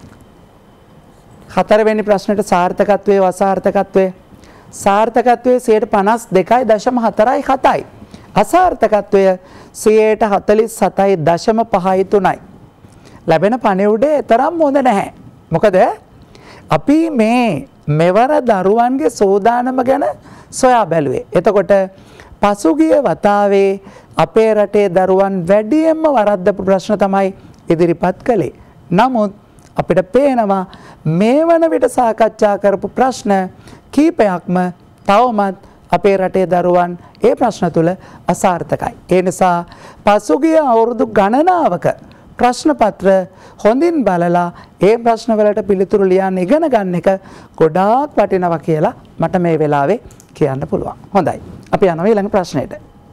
හතරවෙනි ප්‍රශ්නෙට සාර්ථකත්වයේ අසාර්ථකත්වය. සාර්ථකත්වයේ සියයට පනස් දෙකයි දශම හතරයි හතයි. අසාර්ථකත්වය සියයට හතළිස් හතයි දශම පහයි තුනයි. ලැබෙන පණිවුඩේ තරම් හොඳ නැහැ. මොකද අපි මේ මෙවර දරුවන්ගේ සෝදානම ගැන සොයා බැලුවේ. එතකොට පසුගිය වතාවේ අපේ රටේ දරුවන් වැඩියෙන්ම වරද්දපු ප්‍රශ්න තමයි ඉදිරිපත් කළේ. නමුත් අපිට පේනවා මේ වන විට සාකච්ඡා කරපු ප්‍රශ්න කීපයක්ම තවමත් අපේ රටේ දරුවන් ඒ ප්‍රශ්න තුල අසාර්ථකයි. ඒ නිසා පසුගිය අවුරුදු ගණනාවක ප්‍රශ්න පත්‍ර හොඳින් බලලා ඒ ප්‍රශ්න වලට පිළිතුරු ලියන්න ඉගෙන ගන්න එක ගොඩාක් වටිනවා කියලා මට මේ වෙලාවේ කියන්න පුළුවන්. හොඳයි. අපි යනවා ඊළඟ ප්‍රශ්නෙට.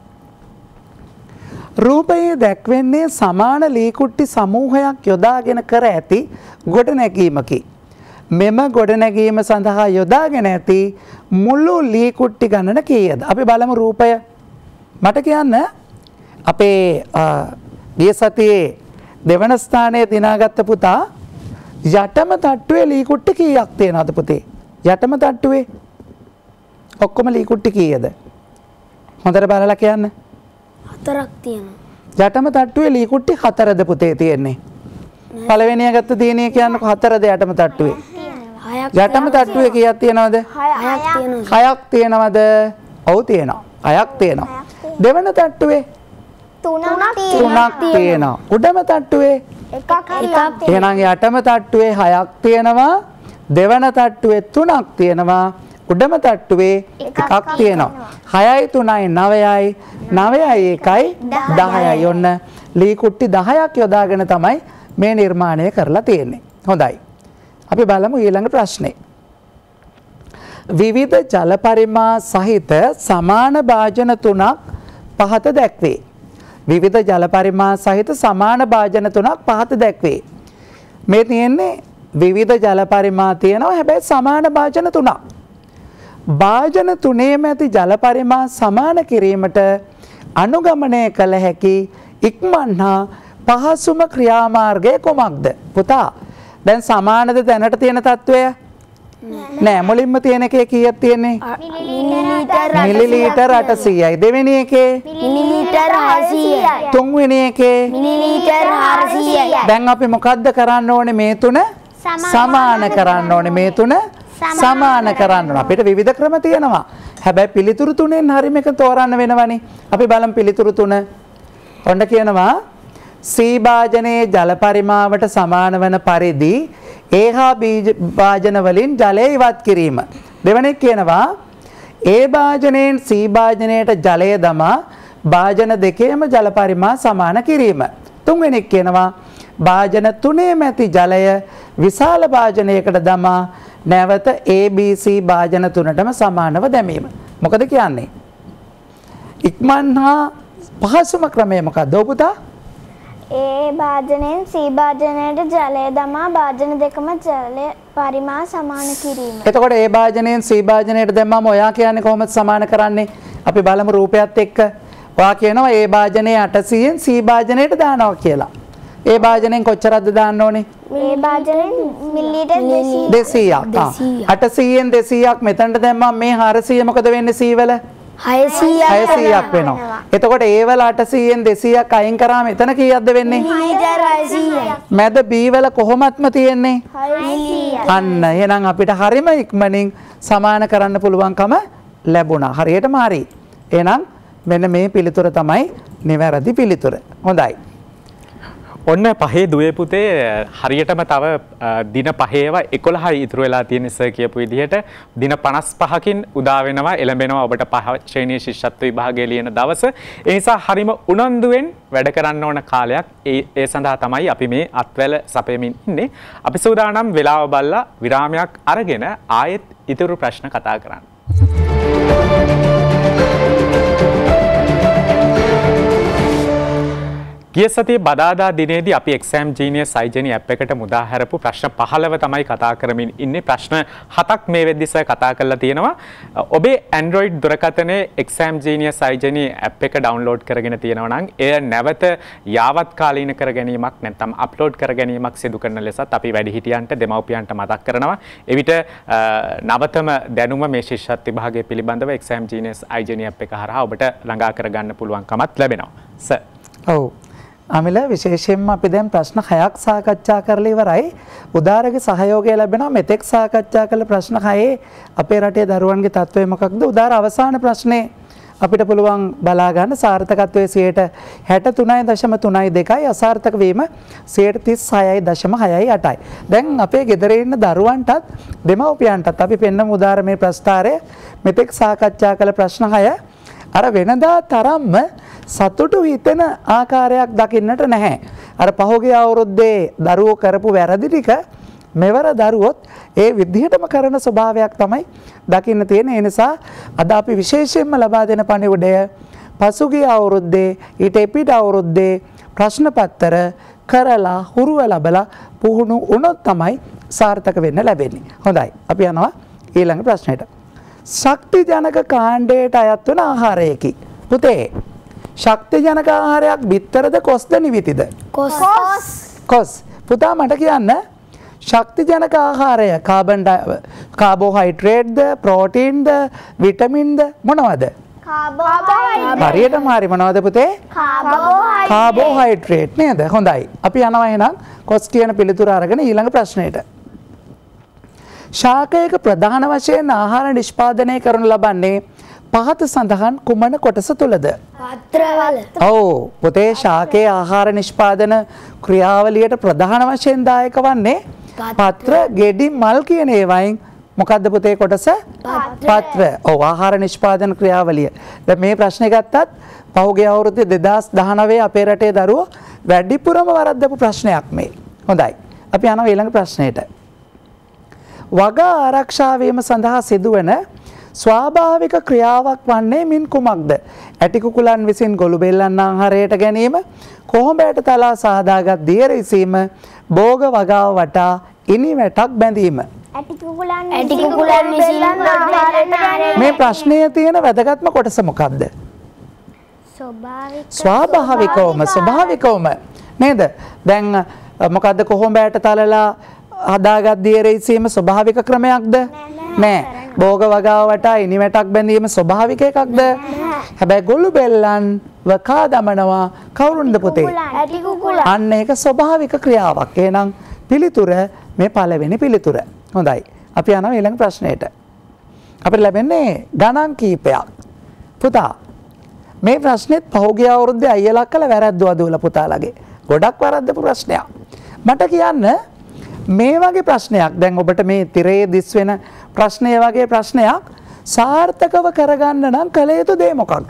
රූපයේ දැක්වෙන්නේ සමාන ලී කුට්ටි සමූහයක් යොදාගෙන කර ඇති ගොඩනැගීමකි. මෙම ගොඩනැගීම සඳහා යොදාගෙන ඇති මුළු ලී කුට්ටි ගණන කීයද? අපි බලමු රූපය. මට කියන්න අපේ ගිය සතියේ දෙවන ස්ථානයේ දිනාගත්ත පුතා යටම තට්ටුවේ ලී කුට්ටි කීයක් තියෙනවද පුතේ? යටම තට්ටුවේ ඔක්කොම ලී කුට්ටි කීයද? හොඳට බලලා කියන්න. හතරක් තියෙනවා. යටම තට්ටුවේ ලී කුට්ටි හතරද පුතේ තියෙන්නේ? පළවෙනිය ගත්ත දිනේ කියන්නකො හතරද යටම තට්ටුවේ? යටම තට්ටුවේ කීයක් තියෙනවද? හයක් තියෙනවා. හයක් තියෙනවද? ඔව් තියෙනවා. හයක් තියෙනවා. දෙවන තට්ටුවේ තුනක් තුනක් තියෙනවා. උඩම තට්ටුවේ එකක් එකක් එහෙනම් යටම තට්ටුවේ හයක් තියෙනවා. දෙවන තට්ටුවේ තුනක් තියෙනවා. උඩම තට්ටුවේ එකක් තියෙනවා. හයයි තුනයි නවයයි නවයයි එකයි දහයයි. ඔන්න ලී කුට්ටි දහයක් යොදාගෙන තමයි මේ නිර්මාණය කරලා තියෙන්නේ. හොඳයි. අපි බලමු ඊළඟ ප්‍රශ්නේ. විවිධ ජල පරිමා සහිත සමාන භාජන තුනක් පහත දැක්වේ. විවිධ ජල පරිමා සහිත සමාන භාජන තුනක් පහත දැක්වේ. මේ තියෙන්නේ විවිධ ජල පරිමා තියෙනවා හැබැයි සමාන භාජන තුනක්. භාජන තුනේම ඇති ජල පරිමා සමාන කිරීමට අනුගමනය කළ හැකි ඉක්මන් හා පහසුම ක්‍රියාමාර්ගය කුමක්ද? පුතා දැන් සමානද දැනට තියෙන තත්වය? නෑ. මුලින්ම තියෙන එකේ කීයක් තියෙන්නේ? මිලිලීටර් අටසීයයි. දෙවෙනි එකේ මිලිලීටර් හයසීයයි. තුන්වෙනි එකේ මිලිලීටර් හාරසීයයි. දැන් අපි මොකද්ද කරන්න ඕනේ මේ තුන? සමාන කරන්න ඕනේ මේ තුන සමාන කරන්න ඕනේ. අපිට විවිධ ක්‍රම තියෙනවා. හැබැයි පිළිතුරු තුනෙන් හරියම එක තෝරන්න වෙනවනේ. අපි බලමු පිළිතුරු තුන. ඔන්න කියනවා C භාජනයේ ජල පරිමාවට සමාන වන පරිදි A හා B භාජන වලින් ජලය ඉවත් කිරීම. දෙවෙනි කියනවා A භාජනයෙන් C භාජනයට ජලය දමා භාජන දෙකේම ජල පරිමා සමාන කිරීම. තුන්වෙනි කියනවා භාජන තුනේම ඇති ජලය විශාල භාජනයකට දමා නැවත A B C භාජන තුනටම සමානව දැමීම. මොකද කියන්නේ? ඉක්මන් හා පහසුම ක්‍රමය මොකක්ද පුතා? ඒ භාජනයෙන් C භාජනයට ජලය දමා භාජන දෙකම ජල පරිමා සමාන කිරීම. එතකොට ඒ භාජනයෙන් C භාජනයට දැම්මම ඔයා කියන්නේ කොහොමද සමාන කරන්නේ? අපි බලමු රූපයත් එක්ක. ඔයා කියනවා ඒ භාජනයේ අටසීයෙන් C භාජනයට දානවා කියලා. ඒ භාජනයෙන් කොච්චරක්ද දාන්න ඕනේ? ඒ භාජනයෙන් මිලිලීටර් දෙසීයක්. අටසීයෙන් දෙසීයක් මෙතනට දැම්මම මේ හාරසීය මොකද වෙන්නේ C වල? හයසීයක් වෙනවා. එතකොට ඒ වල අටසීයෙන් දෙසීයක් අයින් කරාම එතන කීයක්ද වෙන්නේ? මැද B වල කොහොමත්ම තියෙන්නේ? අන්න එහෙනම් අපිට හරිම ඉක්මනින් සමාන කරන්න පුළුවන්කම ලැබුණා. හරියටම හරි. එහෙනම් මෙන්න මේ පිළිතුර තමයි නිවැරදි පිළිතුර. හොඳයි. ඔන්න පහේ දුවේ පුතේ හරියටම තව දින පහේව එකොළහයි ඉතුරු වෙලා තියෙන සර් කියපු විදිහට දින පනස් පහකින් උදා වෙනවා එළඹෙනවා ඔබට පහ ශ්‍රේණියේ ශිෂ්‍යත්ව විභාගය ලියන දවස. ඒ නිසා හරිම උනන්දුවෙන් වැඩ කරන්න ඕන කාලයක් ඒ ඒ සඳහා තමයි අපි මේ අත්වැල සපයමින් ඉන්නේ. අපි සූදානම් වෙලාව බලලා විරාමයක් අරගෙන ආයෙත් ඉතුරු ප්‍රශ්න කතා කරන්න. ගිය සතියේ බදාදා දිනේදී අපි එක්සෑම් ජීනියස් අයිජනි ඇප් එකට මුදා හැරපු ප්‍රශ්න පහළව තමයි කතා කරමින් ඉන්නේ. ප්‍රශ්න හතක් මේ වෙද්දි සර් කතා කරලා තියෙනවා. ඔබේ Android දුරකථනයේ එක්සෑම් ජීනියස් අයිජනි ඇප් එක ඩවුන්ලෝඩ් කරගෙන තියෙනවා නම් එය නැවත යාවත් කාලීන කර ගැනීමක් නැත්නම් අප්ලෝඩ් කර ගැනීමක් සිදු කරන ලෙසත් අපි වැඩිහිටියන්ට දෙමව්පියන්ට මතක් කරනවා. එවිට නවතම දැනුම මේ ශිෂ්‍යත්ව විභාගය පිළිබඳව එක්සෑම් ජීනියස් අයිජනි ඇප් එක හරහා ඔබට ළඟා කරගන්න පුළුවන්කමත් ලැබෙනවා. සර්. ඔව්. අමිල විශේෂයෙන්ම අපි දැන් ප්‍රශ්න හයක් සාකච්ඡා කරලා ඉවරයි. උදාරගේ සහයෝගය ලැබෙනවා. මෙතෙක් සාකච්ඡා කළ ප්‍රශ්න හයේ අපේ රටේ දරුවන්ගේ තත්ත්වය මොකක්ද? උදාර අවසාන ප්‍රශ්නේ අපිට පුළුවන් බලා ගන්න සාර්ථකත්වයේ සියයට හැට තුනයි දශම තුනයි දෙකයි අසාර්ථක වීම සියයට තිස් හයයි දශම හයයි අටයි. දැන් අපේ ගෙදර ඉන්න දරුවන්ටත් දෙමව්පියන්ටත් අපි පෙන්නමු උදාර මේ ප්‍රස්තාරය මෙතෙක් සාකච්ඡා කළ ප්‍රශ්න හය අර වෙනදා තරම්ම සතුටු හිතෙන ආකාරයක් දකින්නට නැහැ. අර පහුගිය අවුරුද්දේ දරුවෝ කරපු වැරදි ටික මෙවර දරුවොත් ඒ විදිහටම කරන ස්වභාවයක් තමයි දකින්න තියෙන. ඒ නිසා අද අපි විශේෂයෙන්ම ලබා දෙන පණිවිඩය පසුගිය අවුරුද්දේ ඊට එපිට අවුරුද්දේ ප්‍රශ්න පත්‍ර කරලා හුරුව ලබලා පුහුණු වුණොත් තමයි සාර්ථක වෙන්න ලැබෙන්නේ. හොඳයි. අපි යනවා ඊළඟ ප්‍රශ්නෙට. ශක්ති ජනක කාණ්ඩයට අයත් වන ආහාරයකි. පුතේ ශක්ති ජනක ආහාරයක් බිත්තරද කොස්ද නිවිතිද? කොස්. කොස්. පුතා මට කියන්න ශක්ති ජනක ආහාරය කාබන් කාබෝහයිඩ්‍රේට්ද ප්‍රෝටීන්ද විටමින්ද මොනවද? කාබෝහයිඩ්‍රේට්. හරියටම හරි මොනවද පුතේ? කාබෝහයිඩ්‍රේට්. කාබෝහයිඩ්‍රේට් නේද? හොඳයි. අපි යනවා එහෙනම් කොස් කියන පිළිතුර අරගෙන ඊළඟ ප්‍රශ්නෙට. ශාකයක ප්‍රධාන වශයෙන් ආහාර නිෂ්පාදනය කරනු ලබන්නේ පහත සඳහන් කුමන කොටස තුලද? පත්‍රවල. ඔව් පුතේ ශාකයේ ආහාර නිෂ්පාදන ක්‍රියාවලියට ප්‍රධාන වශයෙන් දායක වන්නේ පත්‍ර, ගෙඩි, මල් කියන ඒවායින් මොකද්ද පුතේ කොටස? පත්‍ර. ඔව් ආහාර නිෂ්පාදන ක්‍රියාවලිය. දැන් මේ ප්‍රශ්නේ ගත්තත් පහුගිය අවුරුද්දේ දෙදාස් දහනවය අපේ රටේ දරුවෝ වැඩිපුරම වරද්දපු ප්‍රශ්නයක් මේ. හොඳයි. අපි යනවා ඊළඟ ප්‍රශ්නෙට. වගා ආරක්ෂා වීම සඳහා සිදුවන ස්වාභාවික ක්‍රියාවක් වන්නේ මින් කුමක්ද? ඇටි කුකුලන් විසින් ගොළු බෙල්ලන් ආහාරයට ගැනීම, කොහොඹයට තලා සාදාගත් දියර ඉසීම, භෝග වගාව වටා ඉනි වැටක් බැඳීම. ඇටි කුකුලන් ඇටි කුකුලන් විසින් ආහාරයට මේ ප්‍රශ්නයේ තියෙන වැදගත්ම කොටස මොකක්ද? ස්වභාවික ස්වාභාවිකවම ස්වභාවිකවම නේද? දැන් මොකද්ද කොහොඹයට තලලා හදාගත් දියර ඉසීම ස්වභාවික ක්‍රමයක්ද? නෑ. භෝග වගාව වටා ඉනි වැටක් බැඳීම ස්වභාවික එකක්ද? හැබැයි ගොළු බෙල්ලන් වකා දමනවා කවුරුන්ද පුතේ? ඇටි කුකුලන්. අන්න ඒක ස්වභාවික ක්‍රියාවක්. එහෙනම් පිළිතුර මේ පළවෙනි පිළිතුර. හොඳයි. අපි යනවා ඊළඟ ප්‍රශ්නයට. අපිට ලැබෙන්නේ ගණන් කීපයක්. පුතා මේ ප්‍රශ්නෙත් පහුගිය අවුරුද්දේ අයියලා කළ වැරද්දුවා දුවලා පුතාලගේ. ගොඩක් වැරද්දපු ප්‍රශ්නයක්. මට කියන්න මේ වගේ ප්‍රශ්නයක් දැන් ඔබට මේ තිරේ දිස් වෙන ප්‍රශ්නය වගේ ප්‍රශ්නයක් සාර්ථකව කරගන්න නම් කළ යුතු දේ මොකක්ද?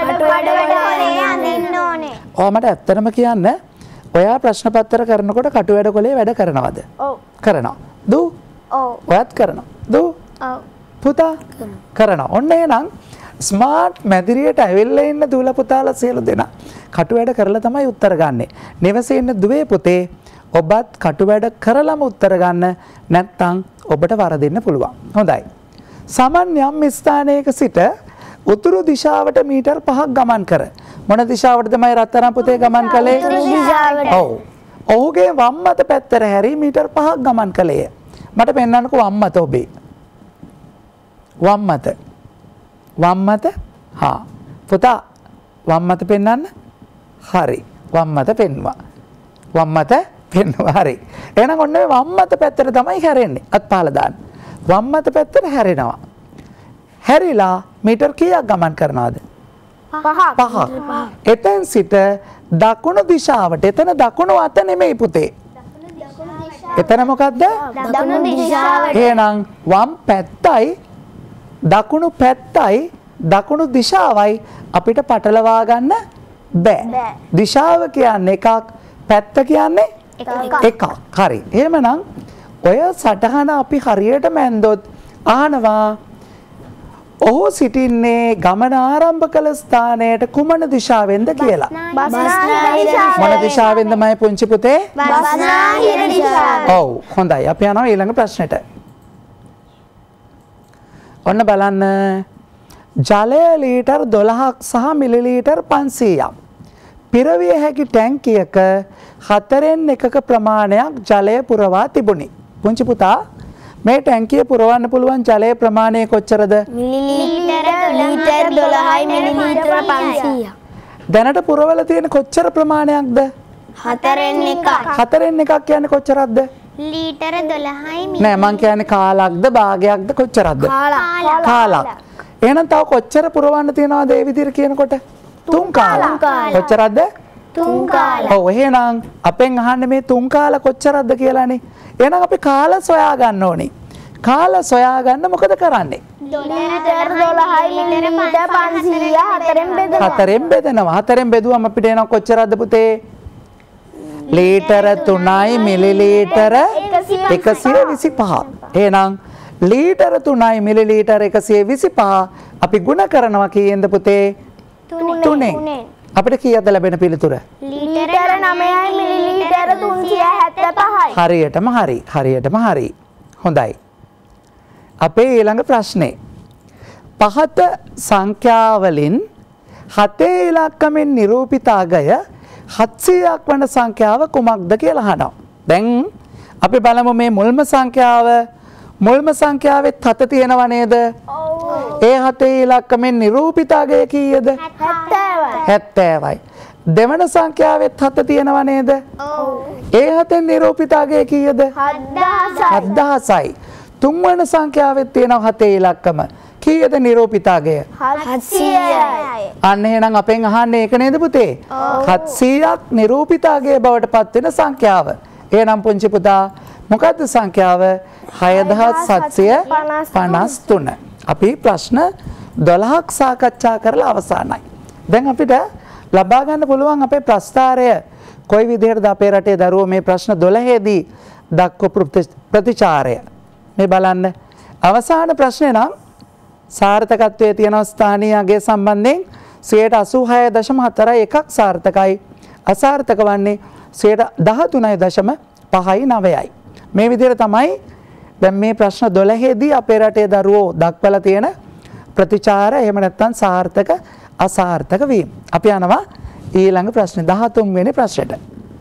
ඔව් මට ඇත්තටම කියන්න ඔයා ප්‍රශ්න පත්‍ර කරනකොට කටු වැඩ කොලේ වැඩ කරනවද? ඔව්. කරනවා. දූ? ඔව්. ඔයත් කරනවා. දූ? ඔව්. පුතා? කරනවා. ඔන්න එහෙනම් ස්මාර්ට් මැදිරියට ඇවිල්ලා ඉන්න දූල පුතාලා සියලු දෙනා කටු වැඩ කරලා තමයි උත්තර ගන්නෙ. නිවසේ ඉන්න දුවේ පුතේ ඔබත් කටු වැඩ කරලම උත්තර ගන්න නැත්නම් ඔබට වරදින්න පුළුවන්. හොඳයි. සමන් යම් ස්ථානයක සිට උතුරු දිශාවට මීටර් පහක් ගමන් කර. මොන දිශාවටද මයි රත්තරන් පුතේ ගමන් කළේ? උතුරු දිශාවට. ඔව්. ඔහුගේ වම් අත පැත්තට හැරී මීටර් පහක් ගමන් කළේය. මට පෙන්වන්නකෝ වම් අත ඔබේ. වම් අත. වම් අත? හා. පුතා වම් අත පෙන්වන්න. හරි. වම් අත පෙන්වුවා. වම් අත පෙන්වුවා. හරි. එහෙනම් ඔන්න මේ වම් අත පැත්තට තමයි හැරෙන්නේ. අත් පහල දාන්න. වම් අත පැත්තට හැරෙනවා. හැරිලා මීටර් කීයක් ගමන් කරනවද? පහක්. පහක්. එතෙන් සිට දකුණු දිශාවට. එතන දකුණු අත නෙමෙයි පුතේ. එතන මොකද්ද? දකුණු දිශාවට. එහෙනම් වම් පැත්තයි දකුණු පැත්තයි දකුණු දිශාවයි අපිට පටලවා ගන්න බෑ. දිශාව කියන්නේ එකක්, පැත්ත කියන්නේ එකක්. හරි. එහෙමනම් ඔය සටහන අපි හරියට මැන්දොත් අහනවා ඔහු සිටින්නේ ගමන ආරම්භ කළ ස්ථානයට කුමන දිශාවෙන්ද කියලා. බස්නාහිර දිශාව. මොන දිශාවෙන්ද මයි පුංචි පුතේ? බස්නාහිර දිශාව. ඔව් හොඳයි. අපි යනවා ඊළඟ ප්‍රශ්නෙට. ඔන්න බලන්න ජලය ලීටර් දොළහක් සහ මිලිලීටර් පන්සීයක් පිරවිය හැකි ටැංකියක හතරෙන් එකක ප්‍රමාණයක් ජලය පුරවා තිබුණි. පුංචි පුතා මේ ටැංකිය පුරවන්න පුළුවන් ජලයේ ප්‍රමාණය කොච්චරද? මිලිලීටර් දොළහයි මිලිලීටර් පන්සීයක්. දැනට පුරවලා තියෙන කොච්චර ප්‍රමාණයක්ද? හතරෙන් එකක්. හතරෙන් එකක් කියන්නේ කොච්චරක්ද? ලීටර දොළහයි නෑ මං කියන්නේ කාලක්ද භාගයක්ද කොච්චරක්ද? කාලක්. කාලක්. එහෙනම් තව කොච්චර පුරවන්න තියනවද ඒ විදිහට කියනකොට? තුන් කාලක්. කොච්චරක්ද? තුන් කාලක්. ඔව් එහෙනම් අපෙන් අහන්නේ මේ තුන් කාල කොච්චරක්ද කියලානේ. එහෙනම් අපි කාල සොයා ගන්න ඕනේ. කාල සොයා ගන්න මොකද කරන්නේ? ලීටර් දොළහයි මිලිලීටර් පන්සීය හතරෙන් බෙදනවා. හතරෙන් බෙදනවා. හතරෙන් බෙදුවම අපිට එනවා කොච්චරක්ද පුතේ? ලීටර තුනයි මිලිලීටර එකසිය විසිපහ. එහෙනම් ලීටර තුනයි මිලිලීටර එකසිය විසිපහ අපි ගුණ කරනවා කීයෙන්ද පුතේ? තුනෙන්. අපිට කීයක්ද ලැබෙන පිළිතුර? ලීටර නවයයි මිලිලීටර තුන්සිය හැත්තෑ පහයි. හරියටම හරි. හරියටම හරි. හොඳයි. අපේ ඊළඟ ප්‍රශ්නේ. පහත සංඛ්‍යාවලින් හතේ ඉලක්කමින් නිරූපිත අගය හත්සියයක් වන සංඛ්‍යාව කුමක්ද කියලා අහනවා. දැන් අපි බලමු මේ මුල්ම සංඛ්‍යාව. මුල්ම සංඛ්‍යාවෙත් හත තියෙනව නේද? ඒ හතේ ඉලක්කමින් නිරූපිත අගය කීයද? හැත්තෑවයි. හැත්තෑවයි. දෙවන සංඛ්‍යාවෙත් හත තියෙනව නේද? ඒ හතෙන් නිරූපිත අගය කීයද? හත්දහසයි. හත්දහසයි. තුන්වන සංඛ්‍යාවෙත් තියෙනවා හතේ ඉලක්කම. කීයද නිරූපිත අගය? හත්සියයයි. අන්න එහෙනම් අපෙන් අහන්නේ ඒක නේද පුතේ? හත්සියයක් නිරූපිත අගය බවට පත් වෙන සංඛ්‍යාව. එහෙනම් පුංචි පුතා මොකද්ද සංඛ්‍යාව? හයදහස් සත්සිය පනස් තුන. අපි ප්‍රශ්න දොළහක් සාකච්ඡා කරලා අවසానයි. දැන් අපිට ලබා ගන්න පුළුවන් අපේ ප්‍රස්ථාරය කොයි විදිහටද අපේ රටේ දරුවෝ මේ ප්‍රශ්න දොළහේදී දක්වපු ප්‍රතිචාරය. මේ බලන්න. අවසාන ප්‍රශ්නේ නම් සාර්ථකත්වයේ තියෙන ස්ථානීය අගය සම්බන්ධයෙන් සියයට අසූ හය දශම හතරයි එකක් සාර්ථකයි. අසාර්ථක වන්නේ සියයට දහතුනයි දශම පහයි නවයයි. මේ විදිහට තමයි දැන් මේ ප්‍රශ්න දොළහේ දී අපේ රටේ දරුවෝ දක්වලා තියෙන ප්‍රතිචාර එහෙම නැත්නම් සාර්ථක අසාර්ථක වීම. අපි යනවා ඊළඟ ප්‍රශ්නේ දහතුන් වෙනි ප්‍රශ්නෙට.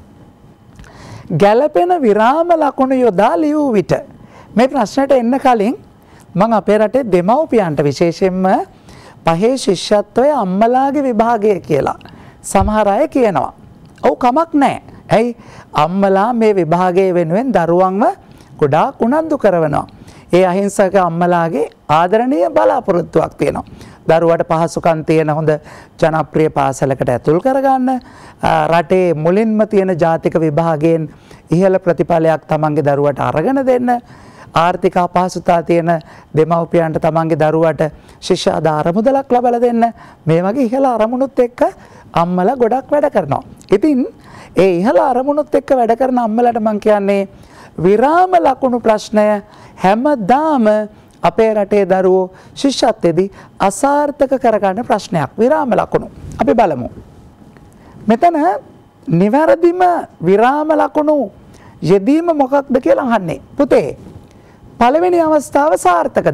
ගැළපෙන විරාම ලකුණු යොදා ලියූ විට මේ ප්‍රශ්නට එන්න කලින් මම අපේ රටේ දෙමව්පියන්ට විශේෂයෙන්ම පහේ ශිෂ්‍යත්වයේ අම්මලාගේ විභාගය කියලා සමහර අය කියනවා. ඔව් කමක් නැහැ. ඇයි අම්මලා මේ විභාගයේ වෙනුවෙන් දරුවන්ව ගොඩාක් උනන්දු කරනවා. ඒ අහිංසක අම්මලාගේ ආදරණීය බලාපොරොත්තුවක් තියෙනවා. දරුවට පහසුකම් තියෙන හොඳ ජනප්‍රිය පාසලකට ඇතුල් කරගන්න, රටේ මුලින්ම තියෙන ජාතික විභාගයෙන් ඉහළ ප්‍රතිඵලයක් තමන්ගේ දරුවට අරගෙන දෙන්න, ආර්ථික අපහසුතා තියෙන දෙමව්පියන්ට තමන්ගේ දරුවට ශිෂ්‍ය ආධාර මුදලක් ලබා දෙන්න, මේ වගේ ඉහළ අරමුණුත් එක්ක අම්මලා ගොඩක් වැඩ කරනවා. ඉතින් ඒ ඉහළ අරමුණුත් එක්ක වැඩ කරන අම්මලාට මම කියන්නේ විරාම ලකුණු ප්‍රශ්නය හැමදාම අපේ රටේ දරුවෝ ශිෂ්‍යත්වයේදී අසාර්ථක කරගන්න ප්‍රශ්නයක්. විරාම ලකුණු අපි බලමු. මෙතන නිවැරදිම විරාම ලකුණු යෙදීම මොකක්ද කියලා අහන්නේ. පුතේ පළවෙනි අවස්ථාව සාර්ථකද?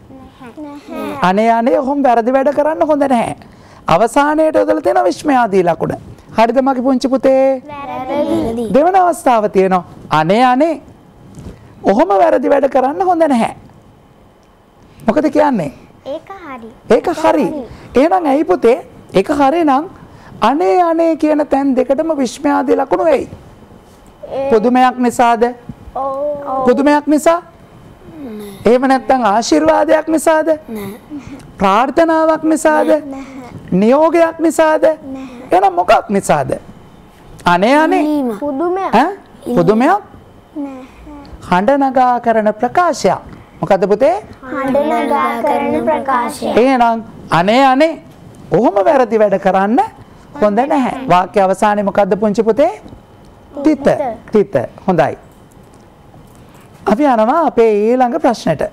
අනේ අනේ ඔහොම වැරදි වැඩ කරන්න හොඳ නැහැ. අවසානයේට යොදලා තියෙන විස්මයාදී ලකුණ. හරිද මගේ පුංචි පුතේ? වැරදි. දෙවන අවස්ථාව තියෙනවා අනේ අනේ ඔහොම වැරදි වැඩ කරන්න හොඳ නැහැ. මොකද කියන්නේ? ඒක හරි. ඒක හරි. එහෙනම් ඇයි පුතේ? ඒක හරි නම් අනේ අනේ කියන තැන් දෙකටම විස්මයාදී ලකුණු වෙයි. පුදුමයක් නිසාද? ඔව්. පුදුමයක් නිසා? එහෙම නැත්නම් ආශිර්වාදයක් නිසාද? නෑ. ප්‍රාර්ථනාවක් නිසාද? නියෝගයක් නිසාද? එහෙනම් මොකක් නිසාද? අනේ අනේ පුදුමයක්. ඈ? පුදුමයක්? නෑ. හඬ නගා කරන ප්‍රකාශයක්. මොකද පුතේ? හඬ නගා කරන ප්‍රකාශය. එහෙනම් අනේ අනේ ඔහොම වැරදි වැඩ කරන්න හොඳ නැහැ. වාක්‍ය අවසානයේ මොකද්ද පුංචි පුතේ? තිත. තිත. හොඳයි. අපි යනවා අපේ ඊළඟ ප්‍රශ්නෙට.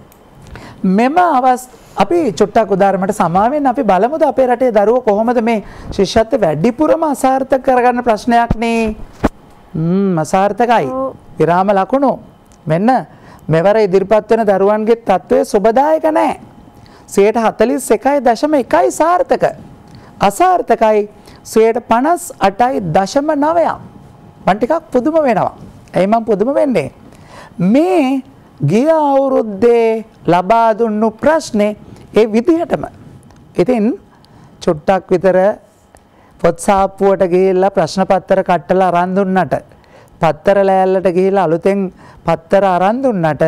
මෙම අවස් අපි චුට්ටක් උදාහරණයක් සමාවෙන්න අපි බලමුද අපේ රටේ දරුවෝ කොහොමද මේ ශිෂ්‍යත්ව වැඩිපුරම අසාර්ථක කරගන්න ප්‍රශ්නයක් නේ. හ්ම් අසාර්ථකයි. විරාම ලකුණු. මෙන්න මෙවර ඉදිරිපත් වෙන දරුවන්ගේ තත්ත්වය සුබදායක නැහැ. සියයට හතළිස් එකයි දශම එකයි සාර්ථක. අසාර්ථකයි සියයට පනස් අටයි දශම නවයක්. මම ටිකක් පුදුම වෙනවා. ඇයි මම පුදුම වෙන්නේ? මේ ගිය අවුරුද්දේ ලබා දුන්නු ප්‍රශ්නේ ඒ විදිහටම. ඉතින් චුට්ටක් විතර පොත් සාප්පුවට ගිහිල්ලා ප්‍රශ්න පත්‍ර කට්ටලා අරන් දුන්නට, පත්‍ර ලෑල්ලට ගිහිල්ලා අලුතෙන් පත්‍ර අරන් දුන්නට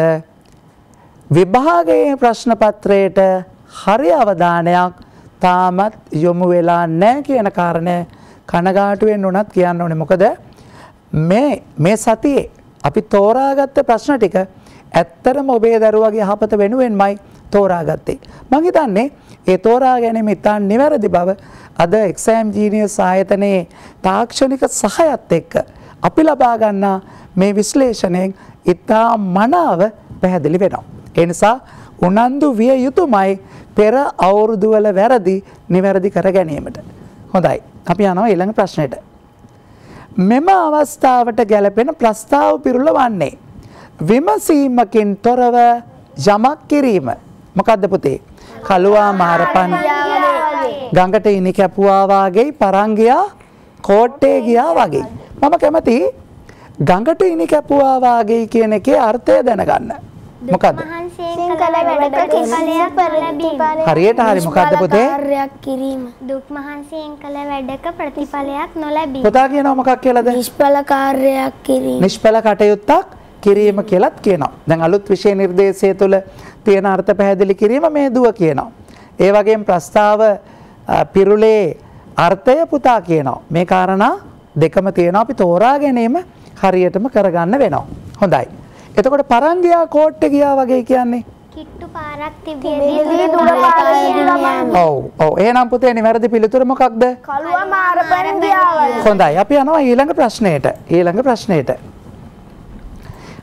විභාගයේ ප්‍රශ්න පත්‍රයට හරි අවධානයක් තාමත් යොමු වෙලා නැහැ කියන කාරණය කනගාටුවෙන් උනත් කියන්න ඕනේ. මොකද මේ මේ සතියේ අපි තෝරාගත්ත ප්‍රශ්න ටික ඇත්තටම ඔබේ දරුවගේ යහපත වෙනුවෙන්මයි තෝරාගත්තේ. මම හිතන්නේ ඒ තෝරා ගැනීම ඉතාම නිවැරදි බව අද එක්සෑම් ජීනියස් ආයතනයේ තාක්ෂණික සහයත් එක්ක අපි ලබා ගන්නා මේ විශ්ලේෂණයෙන් ඉතා මනාව පැහැදිලි වෙනවා. ඒ නිසා උනන්දු විය යුතුමයි පෙර අවුරුදු වල වැරදි නිවැරදි කර ගැනීමට. හොඳයි. අපි යනවා ඊළඟ ප්‍රශ්නෙට. මෙම අවස්ථාවට ගැලපෙන ප්‍රස්තාව පිරුල වන්නේ විමසීමකින් තොරව යමක් කිරීම. මොකද්ද පුතේ? කළුවා මාරපන් ගඟට ඉනි කැපුවා වාගේ පරංගියා කෝට්ටේ ගියා වගේ. මම කැමති ගඟට ඉනි කැපුවා වාගේ කියන එකේ අර්ථය දැනගන්න. මොකද්ද? හරියට හරි මොකද්ද පුතේ? කාර්යයක් කිරීම. දුක් මහන්සියෙන් කළ වැඩක ප්‍රතිඵලයක් නොලැබීම. පුතා කියනවා මොකක් කියලාද? නිෂ්ඵල කාර්යයක් කිරීම. නිෂ්ඵල කටයුත්තක් කිරීම කියලාත් කියනවා. දැන් අලුත් විෂය නිර්දේශය තුළ තියෙන අර්ථ පැහැදිලි කිරීම මේ දුව කියනවා. ඒ වගේම ප්‍රස්තාව පිරුලේ අර්ථය පුතා කියනවා. මේ කාරණා දෙකම තියෙනවා. අපි තෝරා ගැනීම හරියටම කරගන්න වෙනවා. හොඳයි. එතකොට පරංගියා කෝට්ටේ ගියා වගේ කියන්නේ කිට්ටු පාරක් තිබියදී දුර පාරක්. ඔව් ඔව් එහෙනම් පුතේ නිවැරදි පිළිතුර මොකක්ද? කළුවා මාරපන් ගියා වගේ. හොඳයි. අපි යනවා ඊළඟ ප්‍රශ්නෙට. ඊළඟ ප්‍රශ්නෙට.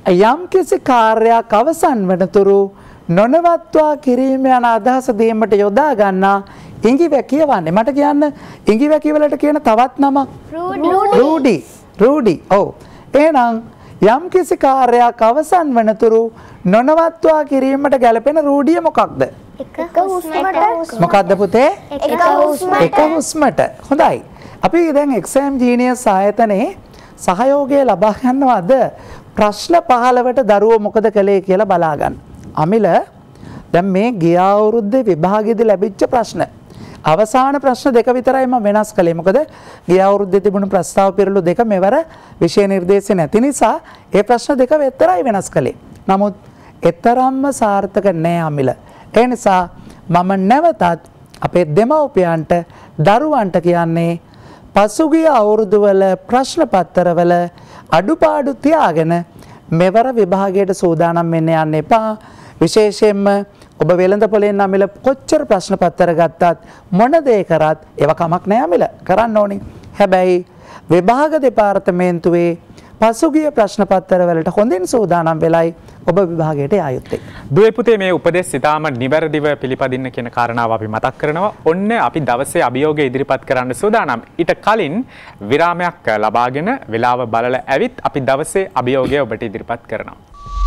යම් කිසි කාර්යයක් අවසන් වනතුරු නොනවත්වා කිරීම යන අදහස දීමට යොදා ගන්නා ඉඟිවැ කියවන්නේ. මට කියන්න ඉඟිවැ වලට කියන තවත් නමක් රූඩි. රූඩි. ඔව්. එහෙනම් යම් කිසි කාර්යයක් අවසන් වනතුරු නොනවත්වා කිරීමට ගැලපෙන රූඩිය මොකක්ද? එක හුස්මට. මොකක්ද පුතේ? එක හුස්මට. එක හුස්මට. හොඳයි. අපි දැන් එක්සෑම් ජීනියස් ආයතනයේ සහයෝගය ලබා ගන්නවද ප්‍රශ්න පහළවට දරුවෝ මොකද කළේ කියලා බලා ගන්න. අමිල දැන් මේ ගිය අවුරුද්දේ විභාගයේදී ලැබිච්ච ප්‍රශ්න අවසාන ප්‍රශ්න දෙක විතරයි මම වෙනස් කළේ. මොකද ගිය අවුරුද්දේ තිබුණු ප්‍රස්තාව පිරළු දෙක මෙවර විෂය නිර්දේශය නැති නිසා ඒ ප්‍රශ්න දෙක විතරයි වෙනස් කළේ. නමුත් එතරම්ම සාර්ථක නෑ අමිල. ඒ නිසා මම නැවතත් අපේ දෙමව්පියන්ට දරුවන්ට කියන්නේ පසුගිය අවුරුදුවල ප්‍රශ්න පත්තරවල අඩුපාඩු තියාගෙන මෙවර විභාගයට සූදානම් වෙන්න යන්න එපා. විශේෂයෙන්ම ඔබ වෙළඳපොලෙන් අමිල කොච්චර ප්‍රශ්න පත්තර ගත්තත් මොන දේ කරත් ඒව කමක් නෑ අමිල කරන්න ඕනි. හැබැයි විභාග දෙපාර්තමේන්තුවේ පසුගිය ප්‍රශ්න පත්තර වලට හොඳින් සූදානම් වෙලයි ඔබ විභාගයට යා යුත්තේ. දුවේ පුතේ මේ උපදෙස් ඉතාම නිවැරදිව පිළිපදින්න කියන කාරණාව අපි මතක් කරනවා. ඔන්න අපි දවසේ අභියෝගය ඉදිරිපත් කරන්න සූදානම්. ඊට කලින් විරාමයක් ලබාගෙන වෙලාව බලලා ඇවිත් අපි දවසේ අභියෝගය ඔබට ඉදිරිපත් කරනවා.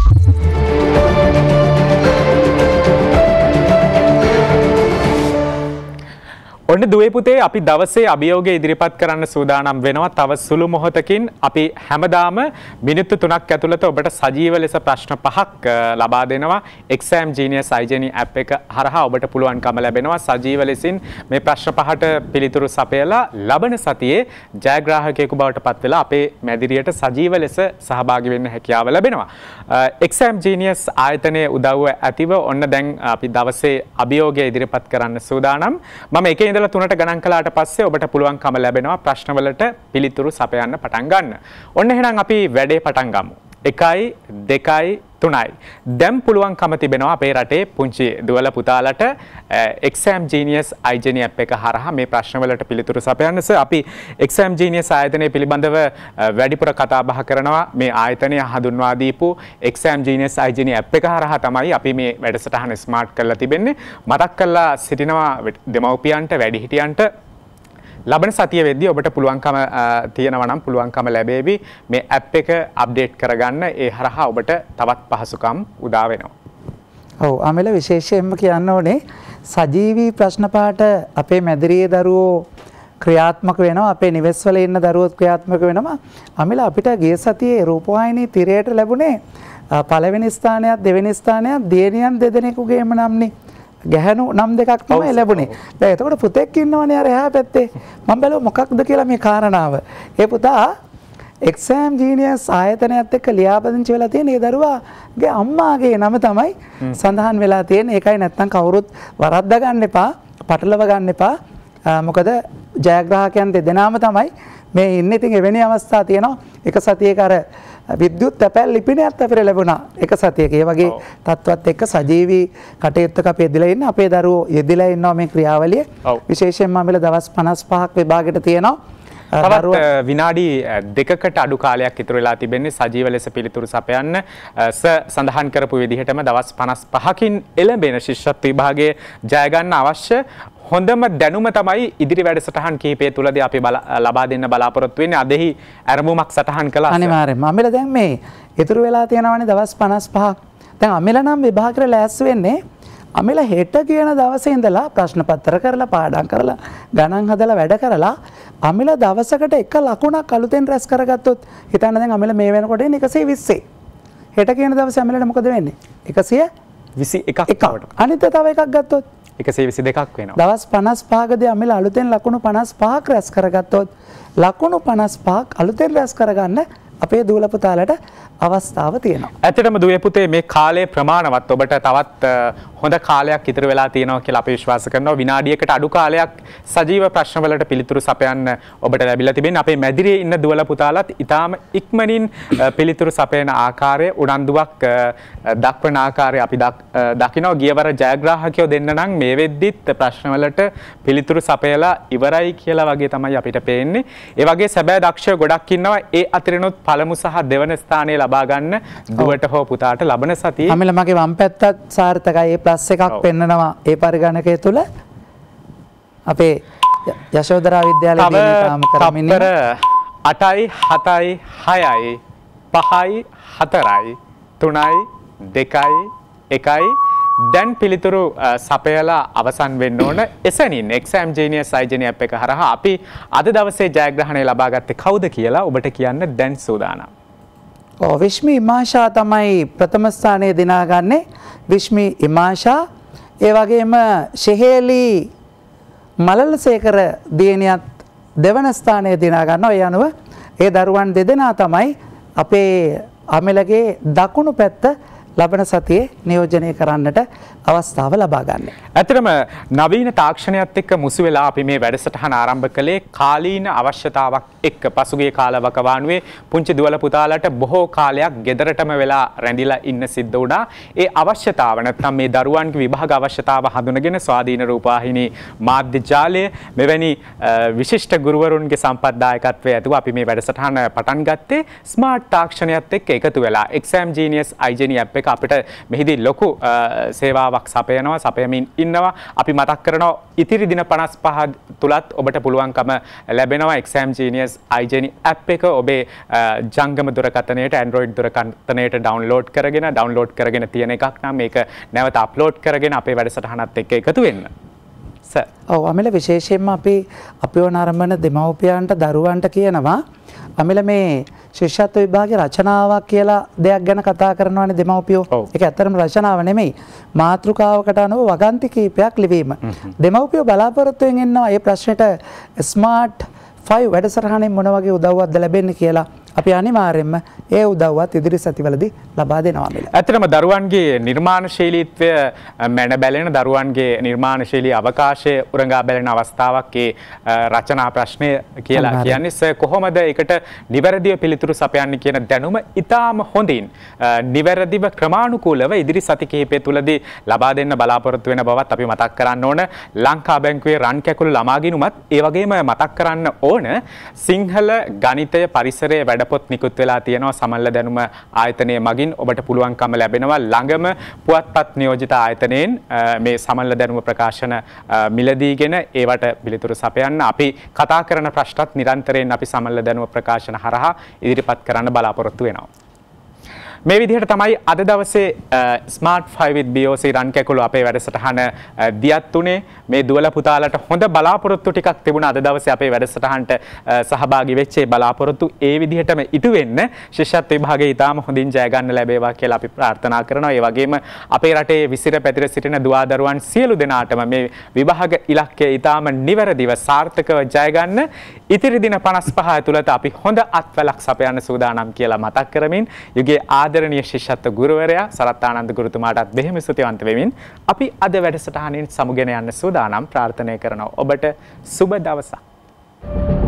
ඔන්න දුවේ පුතේ අපි දවසේ අභියෝගය ඉදිරිපත් කරන්න සූදානම් වෙනවා. තව සුළු මොහොතකින් අපි හැමදාම මිනිත්තු තුනක් ඇතුළත ඔබට සජීව ලෙස ප්‍රශ්න පහක් ලබා දෙනවා. එක්සෑම් ජීනියස් අයිජෙනි ඇප් එක හරහා ඔබට පුළුවන්කම ලැබෙනවා සජීව ලෙසින් මේ ප්‍රශ්න පහට පිළිතුරු සපයලා ලබන සතියේ ජයග්‍රාහකයෙකු බවට පත් වෙලා අපේ මැදිරියට සජීව ලෙස සහභාගී වෙන්න හැකියාව ලැබෙනවා. එක්සෑම් ජීනියස් ආයතනයේ උදව්ව ඇතිව ඔන්න දැන් අපි දවසේ අභියෝගය ඉදිරිපත් කරන්න සූදානම්. මම එකේ ඉඳලා තුනට ගණන් කළාට පස්සේ ඔබට පුළුවන්කම ලැබෙනවා ප්‍රශ්නවලට පිළිතුරු සපයන්න පටන් ගන්න. ඔන්න එහෙනම් අපි වැඩේ පටන් ගමු. එකයි දෙකයි තුනයි. දැන් පුළුවන්කම තිබෙනවා අපේ රටේ පුංචි දුවල පුතාලට එක්සෑම් ජීනියස් අයිජෙනි ඇප් එක හරහා මේ ප්‍රශ්නවලට පිළිතුරු සපයන්න. සර් අපි එක්සෑම් ජීනියස් ආයතනය පිළිබඳව වැඩිපුර කතා බහ කරනවා. මේ ආයතනය හඳුන්වා දීපු එක්සෑම් ජීනියස් අයිජෙනි ඇප් එක හරහා තමයි අපි මේ වැඩසටහන ස්මාර්ට් කරලා තිබෙන්නේ. මතක් කරලා සිටිනවා දෙමව්පියන්ට වැඩිහිටියන්ට ලබන සතිය වෙද්දී ඔබට පුළුවන්කම තියෙනවා නම් පුළුවන්කම ලැබෙවි මේ ඇප් එක අප්ඩේට් කරගන්න. ඒ හරහා ඔබට තවත් පහසුකම් උදා වෙනවා. ඔව් අමිල විශේෂයෙන්ම කියන්න ඕනේ සජීවී ප්‍රශ්න පාට අපේ මැදිරියේ දරුවෝ ක්‍රියාත්මක වෙනවා. අපේ නිවෙස්වල ඉන්න දරුවෝ ක්‍රියාත්මක වෙනවා. අමිල අපිට ගිය සතියේ රූපවාහිනී තිරයට ලැබුණේ පළවෙනි ස්ථානයත් දෙවෙනි ස්ථානයත් දියණියන් දෙදෙනෙකුගේම නම්නේ. ගැහැණු නම් දෙකක් තමයි ලැබුණේ. දැන් එතකොට පුතෙක් ඉන්නවනේ අර එහා පැත්තේ. මම බැලුවා මොකක්ද කියලා මේ කාරණාව. ඒ පුතා එක්සෑම් ජීනියස් ආයතනයත් එක්ක ලියාපදිංචි වෙලා තියෙන ඒ දරුවාගේ අම්මාගේ නම තමයි සඳහන් වෙලා තියෙන්නේ. ඒකයි නැත්තම් කවුරුත් වරද්දා ගන්න එපා, පටලව ගන්න එපා. මොකද ජයග්‍රාහකයන් දෙදෙනාම තමයි මේ ඉන්නේ. ඉතින් එවැනි අවස්ථා තියෙනවා. එක සතියක අර විද්‍යුත් තැපැල් ලිපිනයත් අපිට ලැබුණා එක සතියක. ඒ වගේ තත්ත්වත් එක්ක සජීවී කටයුත්තක අපි යෙදලා ඉන්න අපේ දරුවෝ යෙදලා ඉන්නවා මේ ක්‍රියාවලියේ. විශේෂයෙන්ම අපිට දවස් පනස් පහක් විභාගයට තියෙනවා. තවත් විනාඩි දෙකකට අඩු කාලයක් ඉතුරු වෙලා තිබෙන්නේ සජීව ලෙස පිළිතුරු සපයන්න. ස සඳහන් කරපු විදිහටම දවස් පනස් පහකින් එළඹෙන ශිෂ්‍යත්ව විභාගයේ ජය ගන්න අවශ්‍ය හොඳම දැනුම තමයි ඉදිරි වැඩසටහන් කීපය තුලදී අපි ලබා දෙන්න බලාපොරොත්තු වෙන්නේ. අදෙහි අරමුමක් සටහන් කළා. අනිවාර්යෙන්ම අමිල දැන් මේ ඉතුරු වෙලා තියෙනවනේ දවස් පනස් පහක්. දැන් අමිල නම් විභාගයට ලෑස්ති වෙන්නේ අමිල හෙට කියන දවසේ ඉඳලා ප්‍රශ්න පත්‍ර කරලා පාඩම් කරලා ගණන් හදලා වැඩ කරලා අමිල දවසකට එක ලකුණක් අලුතෙන් රැස් කරගත්තොත් හිතන්න දැන් අමිල මේ වෙනකොට එන්නේ එකසිය විස්සේ. හෙට කියන දවසේ අමිලට මොකද වෙන්නේ? එකසිය විසි එකක්. අනිත් තව එකක් ගත්තොත් එකසිය විසි දෙකක් වෙනවා. දවස් පනස් පහකදී අමිල අලුතෙන් ලකුණු පනස් පහක් රැස් කරගත්තොත් ලකුණු පනස් පහක් අලුතෙන් රැස් කරගන්න අපේ දූල පුතාලට අවස්ථාව තියෙනවා. ඇත්තටම දුවේ පුතේ මේ කාලේ ප්‍රමාණවත් ඔබට තවත් හොඳ කාලයක් ඉතුරු වෙලා තියෙනවා කියලා අපි විශ්වාස කරනවා. විනාඩියකට අඩු කාලයක් සජීව ප්‍රශ්නවලට පිළිතුරු සපයන්න ඔබට ලැබිලා තිබෙනවා. අපේ මැදිරියේ ඉන්න දුවල පුතාලත් ඉතාම ඉක්මනින් පිළිතුරු සපයන ආකාරය උනන්දුවක් දක්වන ආකාරය අපි දකිනවා. ගියවර ජයග්‍රාහකයෝ දෙන්න නම් මේ වෙද්දිත් ප්‍රශ්නවලට පිළිතුරු සපයලා ඉවරයි කියලා වගේ තමයි අපිට පේන්නේ. ඒ වගේ සැබෑ දක්ෂයෝ ගොඩක් ඉන්නවා. ඒ අතරිනුත් පළමු සහ දෙවන ස්ථානය ලබා ගන්න දුවට හෝ පුතාට ලබන සතියේ අමිල මගේ වම් පැත්තත් සාර්ථකයි. ඒ ප්ලස් එකක් පෙන්නනවා ඒ පරිගණකය තුල. අපේ යශෝදරා විද්‍යාලයේ තාම කරමින් අටයි හතයි හයයි පහයි හතරයි තුනයි දෙකයි එකයි දැන් පිළිතුරු සපයලා අවසන් වෙන්න ඕන. එසැනින් එක්සෑම් ජීනියස් අයිජෙනි ඇප් එක හරහා අපි අද දවසේ ජයග්‍රහණය ලබා ගත්තේ කවුද කියලා ඔබට කියන්න දැන් සූදානම්. ඔව් විශ්මි ඉමාෂා තමයි ප්‍රථම ස්ථානයේ දිනාගන්නේ. විශ්මි ඉමාෂා ඒ වගේම ශෙහෙලි මලලසේකර දියණියත් දෙවන ස්ථානයේ දිනා ගන්නවා. ඒ අනුව ඒ දරුවන් දෙදෙනා තමයි අපේ අමිලගේ දකුණු පැත්ත ලබන සතියේ නියෝජනය කරන්නට අවස්ථාව ලබා ගන්න. ඇත්තටම නවීන තාක්ෂණයත් එක්ක මුසු වෙලා අපි මේ වැඩසටහන ආරම්භ කළේ කාලීන අවශ්‍යතාවක් එක්ක. පසුගිය කාලවකවානුවේ පුංචි දුවල පුතාලට බොහෝ කාලයක් ගෙදරටම වෙලා රැඳිලා ඉන්න සිද්ධ වුණා. ඒ අවශ්‍යතාව නැත්නම් මේ දරුවන්ගේ විභාග අවශ්‍යතාව හඳුනගෙන ස්වාධීන රූපවාහිනී මාධ්‍ය ජාලය මෙවැනි විශිෂ්ට ගුරුවරුන්ගේ සම්පත්දායකත්වයේ ඇතුව අපි මේ වැඩසටහන පටන් ගත්තේ ස්මාර්ට් තාක්ෂණයත් එක්ක එකතු වෙලා. එක්සෑම් ජීනියස් අයිජෙනි ඇප් එක අපිට මෙහිදී ලොකු සේවාවක් සපයනවා සපයමින් ඉන්නවා. අපි මතක් කරනවා ඉතිරි දින පනස් පහ තුලත් ඔබට පුළුවන්කම ලැබෙනවා එක්සෑම් ජීනියස් අයිජෙනි ඇප් එක ඔබේ ජංගම දුරකථනයට Android දුරකථනයට ඩවුන්ලෝඩ් කරගෙන ඩවුන්ලෝඩ් කරගෙන තියෙන එකක් නම් මේක නැවත අප්ලෝඩ් කරගෙන අපේ වැඩසටහනත් එක්ක එකතු වෙන්න. සර්. ඔව් අමිල විශේෂයෙන්ම අපි අපිව නරඹන දෙමව්පියන්ට දරුවන්ට කියනවා අමිල මේ ශිෂ්‍යත්ව විභාගයේ රචනාවක් කියලා දෙයක් ගැන කතා කරනවානේ දෙමව්පියෝ. ඒක ඇත්තටම රචනාව නෙමෙයි. මාතෘකාවකට අනුව වගන්ති කීපයක් ලිවීම. දෙමව්පියෝ බලාපොරොත්තුෙන් ඉන්නවා මේ ප්‍රශ්නෙට ස්මාර්ට් ෆයිව් වැඩසටහනෙන් මොන වගේ උදව්වක්ද ලැබෙන්නේ කියලා. අපි අනිවාර්යයෙන්ම ඒ උදව්වත් ඉදිරි සතිවලදී ලබා දෙනවා මිල. ඇත්තටම දරුවන්ගේ නිර්මාණශීලීත්වය මැන බැලෙන දරුවන්ගේ නිර්මාණශීලී අවකාශය උරඟා බැලෙන අවස්ථාවක් ඒ රචනා ප්‍රශ්නය කියලා කියන්නේ. සර් කොහොමද ඒකට නිවැරදිව පිළිතුරු සපයන්නේ කියන දැනුම ඉතාම හොඳින් නිවැරදිව ක්‍රමානුකූලව ඉදිරි සති කිහිපය තුලදී ලබා දෙන්න බලාපොරොත්තු වෙන බවත් අපි මතක් කරන්න ඕන. ලංකා බැංකුවේ රන් කැකුළු ළමා ගිණුමත් ඒ වගේම මතක් කරන්න ඕන සිංහල ගණිතය පරිසරයේ වැඩපොත් නිකුත් වෙලා තියෙනවා සමල්ල දැනුම ආයතනය මගින් ඔබට පුළුවන්කම ලැබෙනවා ළඟම පුවත්පත් නියෝජිත ආයතනයෙන් මේ සමල්ල දැනුම ප්‍රකාශන මිලදීගෙන ඒවට පිළිතුරු සපයන්න. අපි කතා කරන ප්‍රශ්නත් නිරන්තරයෙන් අපි සමල්ල දැනුම ප්‍රකාශන හරහා ඉදිරිපත් කරන්න බලාපොරොත්තු වෙනවා. මේ විදිහට තමයි අද දවසේ Smart Five with B O C Ran Kekulu අපේ වැඩසටහන දියත් උනේ. මේ දුවල පුතාලට හොඳ බලාපොරොත්තු ටිකක් තිබුණා අද දවසේ අපේ වැඩසටහනට සහභාගී වෙච්ච ඒ බලාපොරොත්තු ඒ විදිහටම ඉටු වෙන්න ශිෂ්‍යත්ව විභාගයේ ඉතාම හොඳින් ජය ගන්න ලැබේවා කියලා අපි ප්‍රාර්ථනා කරනවා. ඒ වගේම අපේ රටේ විසිර පැතිර සිටින දුවා දරුවන් සියලු දෙනාටම මේ විභාග ඉලක්කය ඉතාම නිවැරදිව සාර්ථකව ජය ගන්න ඉතිරි දින පනස් පහ ඇතුළත අපි හොඳ අත්වලක් සපයන්න සූදානම් කියලා මතක් කරමින් යුගයේ ආදරණීය ශිෂ්‍යත්ව ගුරුවරයා සරත් ආනන්ද ගුරුතුමාටත් බෙහෙම ස්තුතිවන්ත වෙමින් අපි අද වැඩසටහනින් සමුගෙන යන්න සූදානම් ප්‍රාර්ථනා කරනවා. ඔබට සුබ දවසක්.